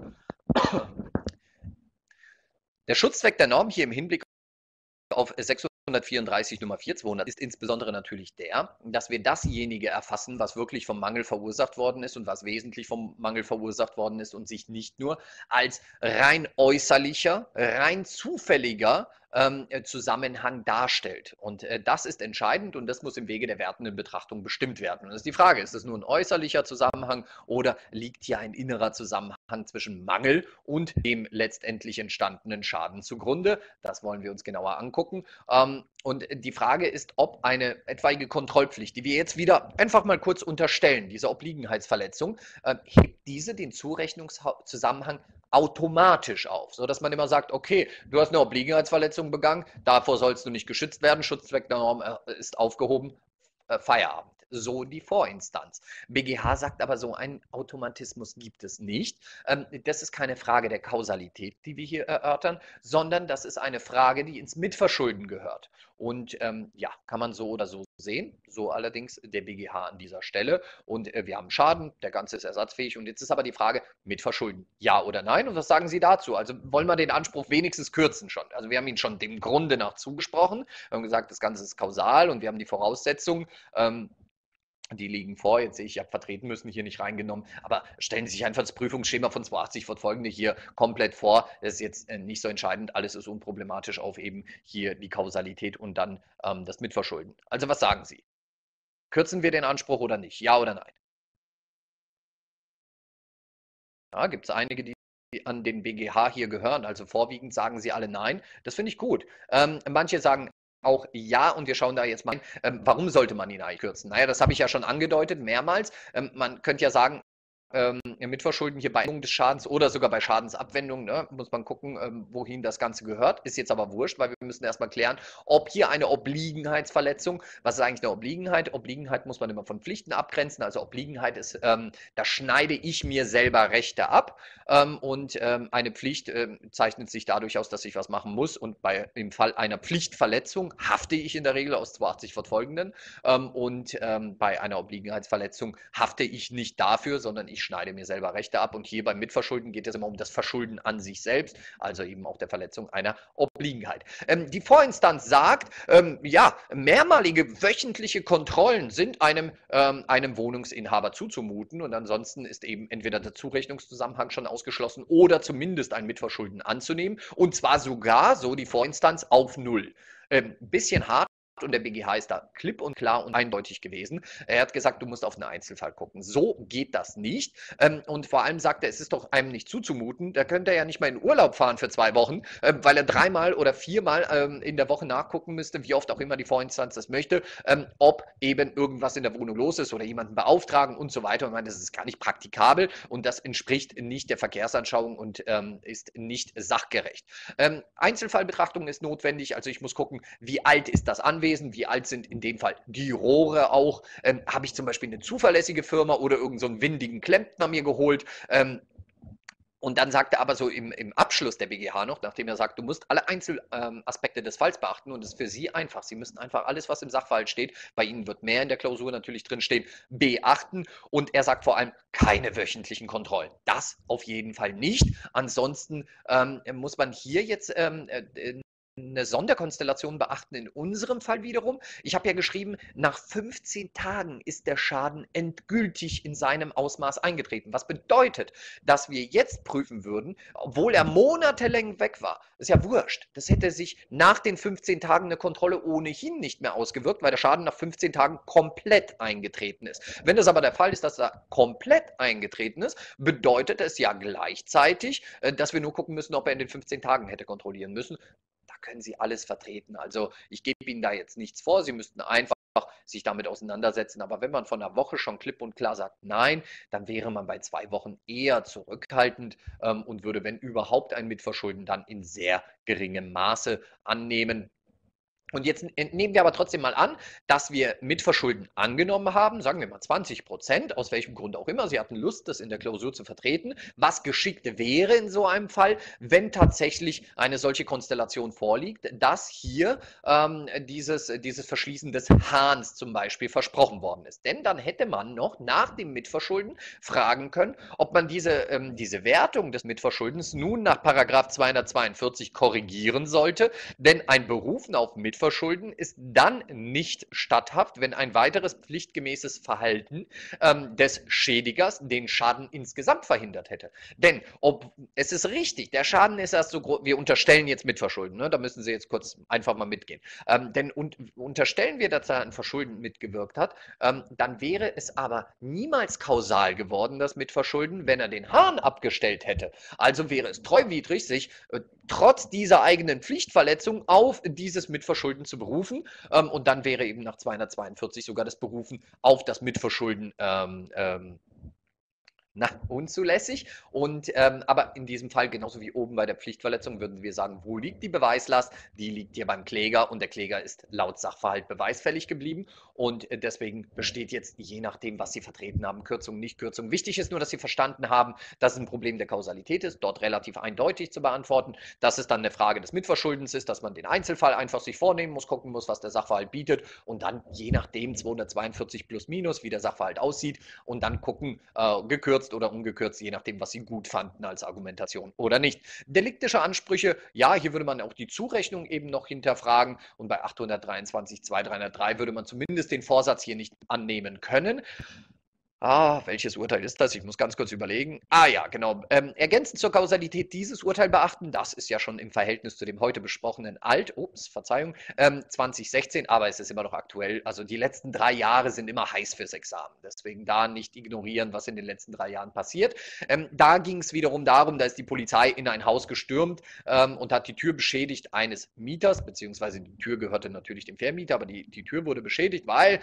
Der Schutzzweck der Norm hier im Hinblick auf 634 Nummer 4200 ist insbesondere natürlich der, dass wir dasjenige erfassen, was wirklich vom Mangel verursacht worden ist und was wesentlich vom Mangel verursacht worden ist und sich nicht nur als rein äußerlicher, rein zufälliger Zusammenhang darstellt. Und das ist entscheidend und das muss im Wege der wertenden Betrachtung bestimmt werden. Und das ist die Frage, ist das nur ein äußerlicher Zusammenhang oder liegt hier ein innerer Zusammenhang zwischen Mangel und dem letztendlich entstandenen Schaden zugrunde? Das wollen wir uns genauer angucken. Und die Frage ist, ob eine etwaige Kontrollpflicht, die wir jetzt wieder einfach mal kurz unterstellen, diese Obliegenheitsverletzung, hebt diese den Zurechnungszusammenhang automatisch auf, sodass man immer sagt, okay, du hast eine Obliegenheitsverletzung begangen, davor sollst du nicht geschützt werden, Schutzzweck der Norm ist aufgehoben, Feierabend. So die Vorinstanz. BGH sagt aber, so einen Automatismus gibt es nicht. Das ist keine Frage der Kausalität, die wir hier erörtern, sondern das ist eine Frage, die ins Mitverschulden gehört. Und ja, kann man so oder so sehen. So allerdings der BGH an dieser Stelle. Und wir haben Schaden, der Ganze ist ersatzfähig. Und jetzt ist aber die Frage, Mitverschulden, ja oder nein? Und was sagen Sie dazu? Also wollen wir den Anspruch wenigstens kürzen schon? Also wir haben ihn schon dem Grunde nach zugesprochen. Wir haben gesagt, das Ganze ist kausal und wir haben die Voraussetzungen. Die liegen vor. Jetzt sehe ich, ich habe vertreten müssen, hier nicht reingenommen. Aber stellen Sie sich einfach das Prüfungsschema von 280 fortfolgende hier komplett vor. Das ist jetzt nicht so entscheidend. Alles ist unproblematisch auf eben hier die Kausalität und dann das Mitverschulden. Also was sagen Sie? Kürzen wir den Anspruch oder nicht? Ja oder nein? Ja, gibt es einige, die an den BGH hier gehören. Also vorwiegend sagen sie alle nein. Das finde ich gut. Manche sagen auch ja und wir schauen da jetzt mal warum sollte man ihn eigentlich kürzen? Naja, das habe ich ja schon angedeutet, mehrmals. Man könnte ja sagen, Mitverschulden hier bei Endung des Schadens oder sogar bei Schadensabwendung, ne, muss man gucken, wohin das Ganze gehört. Ist jetzt aber wurscht, weil wir müssen erstmal klären, ob hier eine Obliegenheitsverletzung, was ist eigentlich eine Obliegenheit? Obliegenheit muss man immer von Pflichten abgrenzen. Also Obliegenheit ist, da schneide ich mir selber Rechte ab und eine Pflicht zeichnet sich dadurch aus, dass ich was machen muss und im Fall einer Pflichtverletzung hafte ich in der Regel aus 280 fortfolgenden und bei einer Obliegenheitsverletzung hafte ich nicht dafür, sondern ich schneide mir selber Rechte ab. Und hier beim Mitverschulden geht es immer um das Verschulden an sich selbst, also eben auch der Verletzung einer Obliegenheit. Die Vorinstanz sagt, ja, mehrmalige wöchentliche Kontrollen sind einem Wohnungsinhaber zuzumuten und ansonsten ist eben entweder der Zurechnungszusammenhang schon ausgeschlossen oder zumindest ein Mitverschulden anzunehmen und zwar sogar, so die Vorinstanz, auf Null. Bisschen hart. Und der BGH ist da klipp und klar und eindeutig gewesen. Er hat gesagt, du musst auf einen Einzelfall gucken. So geht das nicht. Und vor allem sagt er, es ist doch einem nicht zuzumuten. Da könnte er ja nicht mal in Urlaub fahren für 2 Wochen, weil er 3-mal oder 4-mal in der Woche nachgucken müsste, wie oft auch immer die Vorinstanz das möchte, ob eben irgendwas in der Wohnung los ist oder jemanden beauftragen und so weiter. Und ich meine, das ist gar nicht praktikabel und das entspricht nicht der Verkehrsanschauung und ist nicht sachgerecht. Einzelfallbetrachtung ist notwendig. Also ich muss gucken, wie alt ist das Anwesen, wie alt sind in dem Fall die Rohre auch. Habe ich zum Beispiel eine zuverlässige Firma oder irgendeinen so windigen Klempner mir geholt? Und dann sagt er aber so im Abschluss der BGH noch, nachdem er sagt, du musst alle Einzelaspekte des Falls beachten und das ist für Sie einfach. Sie müssen einfach alles, was im Sachverhalt steht, bei Ihnen wird mehr in der Klausur natürlich drinstehen, beachten. Und er sagt vor allem keine wöchentlichen Kontrollen. Das auf jeden Fall nicht. Ansonsten muss man hier jetzt eine Sonderkonstellation beachten in unserem Fall wiederum. Ich habe ja geschrieben, nach 15 Tagen ist der Schaden endgültig in seinem Ausmaß eingetreten. Was bedeutet, dass wir jetzt prüfen würden, obwohl er monatelang weg war. Ist ja wurscht. Das hätte sich nach den 15 Tagen eine Kontrolle ohnehin nicht mehr ausgewirkt, weil der Schaden nach 15 Tagen komplett eingetreten ist. Wenn das aber der Fall ist, dass er komplett eingetreten ist, bedeutet es ja gleichzeitig, dass wir nur gucken müssen, ob er in den 15 Tagen hätte kontrollieren müssen. Da können Sie alles vertreten. Also ich gebe Ihnen da jetzt nichts vor. Sie müssten einfach sich damit auseinandersetzen. Aber wenn man von einer Woche schon klipp und klar sagt, nein, dann wäre man bei 2 Wochen eher zurückhaltend und würde, wenn überhaupt, ein Mitverschulden dann in sehr geringem Maße annehmen. Und jetzt nehmen wir aber trotzdem mal an, dass wir Mitverschulden angenommen haben, sagen wir mal 20%, aus welchem Grund auch immer. Sie hatten Lust, das in der Klausur zu vertreten. Was geschickt wäre in so einem Fall, wenn tatsächlich eine solche Konstellation vorliegt, dass hier dieses Verschließen des Hahns zum Beispiel versprochen worden ist. Denn dann hätte man noch nach dem Mitverschulden fragen können, ob man diese Wertung des Mitverschuldens nun nach Paragraph 242 korrigieren sollte. Denn ein Berufen auf Mitverschulden ist dann nicht statthaft, wenn ein weiteres pflichtgemäßes Verhalten des Schädigers den Schaden insgesamt verhindert hätte. Denn es ist richtig, der Schaden ist erst so groß, wir unterstellen jetzt Mitverschulden, ne? Da müssen Sie jetzt kurz einfach mal mitgehen. Denn unterstellen wir, dass er ein Verschulden mitgewirkt hat, dann wäre es aber niemals kausal geworden, das Mitverschulden, wenn er den Hahn abgestellt hätte. Also wäre es treuwidrig, sich trotz dieser eigenen Pflichtverletzung auf dieses Mitverschulden zu berufen. Und dann wäre eben nach 242 sogar das Berufen auf das Mitverschulden unzulässig. Aber in diesem Fall, genauso wie oben bei der Pflichtverletzung, würden wir sagen, wo liegt die Beweislast? Die liegt hier beim Kläger und der Kläger ist laut Sachverhalt beweisfällig geblieben. Und deswegen besteht jetzt, je nachdem, was Sie vertreten haben, Kürzung, nicht Kürzung. Wichtig ist nur, dass Sie verstanden haben, dass es ein Problem der Kausalität ist, dort relativ eindeutig zu beantworten, dass es dann eine Frage des Mitverschuldens ist, dass man den Einzelfall einfach sich vornehmen muss, gucken muss, was der Sachverhalt bietet und dann je nachdem 242 plus minus, wie der Sachverhalt aussieht und dann gucken, gekürzt oder ungekürzt, je nachdem, was Sie gut fanden als Argumentation oder nicht. Deliktische Ansprüche, ja, hier würde man auch die Zurechnung eben noch hinterfragen und bei 823 2303 würde man zumindest den Vorsatz hier nicht annehmen können. Welches Urteil ist das? Ich muss ganz kurz überlegen. Ja, genau. Ergänzend zur Kausalität dieses Urteil beachten, das ist ja schon im Verhältnis zu dem heute besprochenen 2016, aber es ist immer noch aktuell. Also die letzten 3 Jahre sind immer heiß fürs Examen. Deswegen da nicht ignorieren, was in den letzten 3 Jahren passiert. Da ging es wiederum darum, da ist die Polizei in ein Haus gestürmt und hat die Tür beschädigt eines Mieters, beziehungsweise die Tür gehörte natürlich dem Vermieter, aber die Tür wurde beschädigt, weil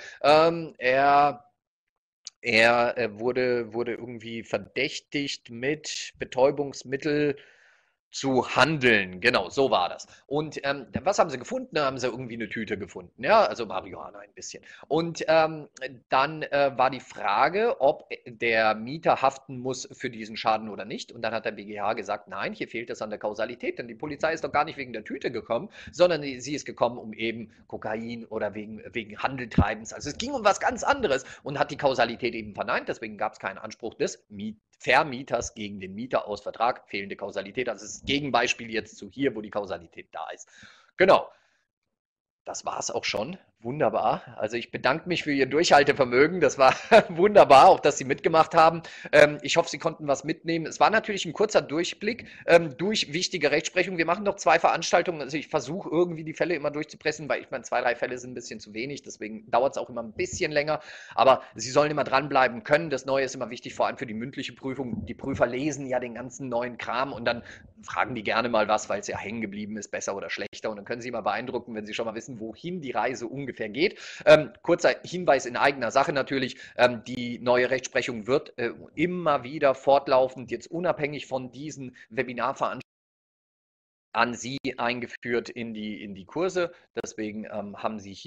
er wurde irgendwie verdächtigt, mit Betäubungsmittel zu handeln. Genau, so war das. Und was haben sie gefunden? Da haben sie irgendwie eine Tüte gefunden, ja, also Marihuana ein bisschen. Und dann war die Frage, ob der Mieter haften muss für diesen Schaden oder nicht. Und dann hat der BGH gesagt, nein, hier fehlt es an der Kausalität, denn die Polizei ist doch gar nicht wegen der Tüte gekommen, sondern sie ist gekommen, um eben Kokain oder wegen Handeltreibens. Also es ging um was ganz anderes und hat die Kausalität eben verneint. Deswegen gab es keinen Anspruch des Vermieters gegen den Mieter aus Vertrag, fehlende Kausalität. Also es ist Gegenbeispiel jetzt zu hier, wo die Kausalität da ist. Genau. Das war es auch schon. Wunderbar. Also ich bedanke mich für Ihr Durchhaltevermögen. Das war wunderbar, auch dass Sie mitgemacht haben. Ich hoffe, Sie konnten was mitnehmen. Es war natürlich ein kurzer Durchblick durch wichtige Rechtsprechung. Wir machen noch 2 Veranstaltungen. Also ich versuche irgendwie die Fälle immer durchzupressen, weil ich meine, 2, 3 Fälle sind ein bisschen zu wenig. Deswegen dauert es auch immer ein bisschen länger. Aber Sie sollen immer dranbleiben können. Das Neue ist immer wichtig, vor allem für die mündliche Prüfung. Die Prüfer lesen ja den ganzen neuen Kram und dann fragen die gerne mal was, weil es ja hängen geblieben ist, besser oder schlechter. Und dann können Sie immer beeindrucken, wenn Sie schon mal wissen, wohin die Reise ungefähr geht. Kurzer Hinweis in eigener Sache natürlich, die neue Rechtsprechung wird immer wieder fortlaufend, jetzt unabhängig von diesen Webinarveranstaltungen, an Sie eingeführt in die Kurse. Deswegen haben Sie hier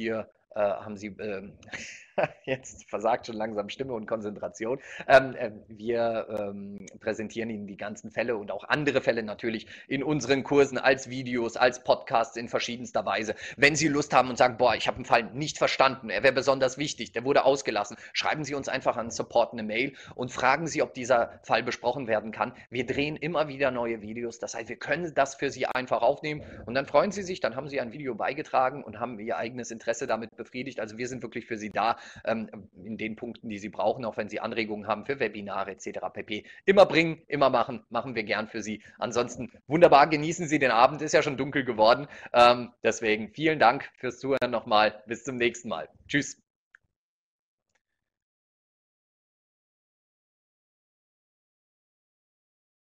haben Sie jetzt versagt schon langsam Stimme und Konzentration. Wir präsentieren Ihnen die ganzen Fälle und auch andere Fälle natürlich in unseren Kursen als Videos, als Podcasts in verschiedenster Weise. Wenn Sie Lust haben und sagen, boah, ich habe einen Fall nicht verstanden, er wäre besonders wichtig, der wurde ausgelassen, schreiben Sie uns einfach an Support eine Mail und fragen Sie, ob dieser Fall besprochen werden kann. Wir drehen immer wieder neue Videos, das heißt, wir können das für Sie einfach aufnehmen und dann freuen Sie sich, dann haben Sie ein Video beigetragen und haben Ihr eigenes Interesse damit befriedigt. Also wir sind wirklich für Sie da, in den Punkten, die Sie brauchen, auch wenn Sie Anregungen haben für Webinare etc. pp. Immer bringen, immer machen, machen wir gern für Sie. Ansonsten wunderbar, genießen Sie den Abend, ist ja schon dunkel geworden. Deswegen vielen Dank fürs Zuhören nochmal. Bis zum nächsten Mal. Tschüss.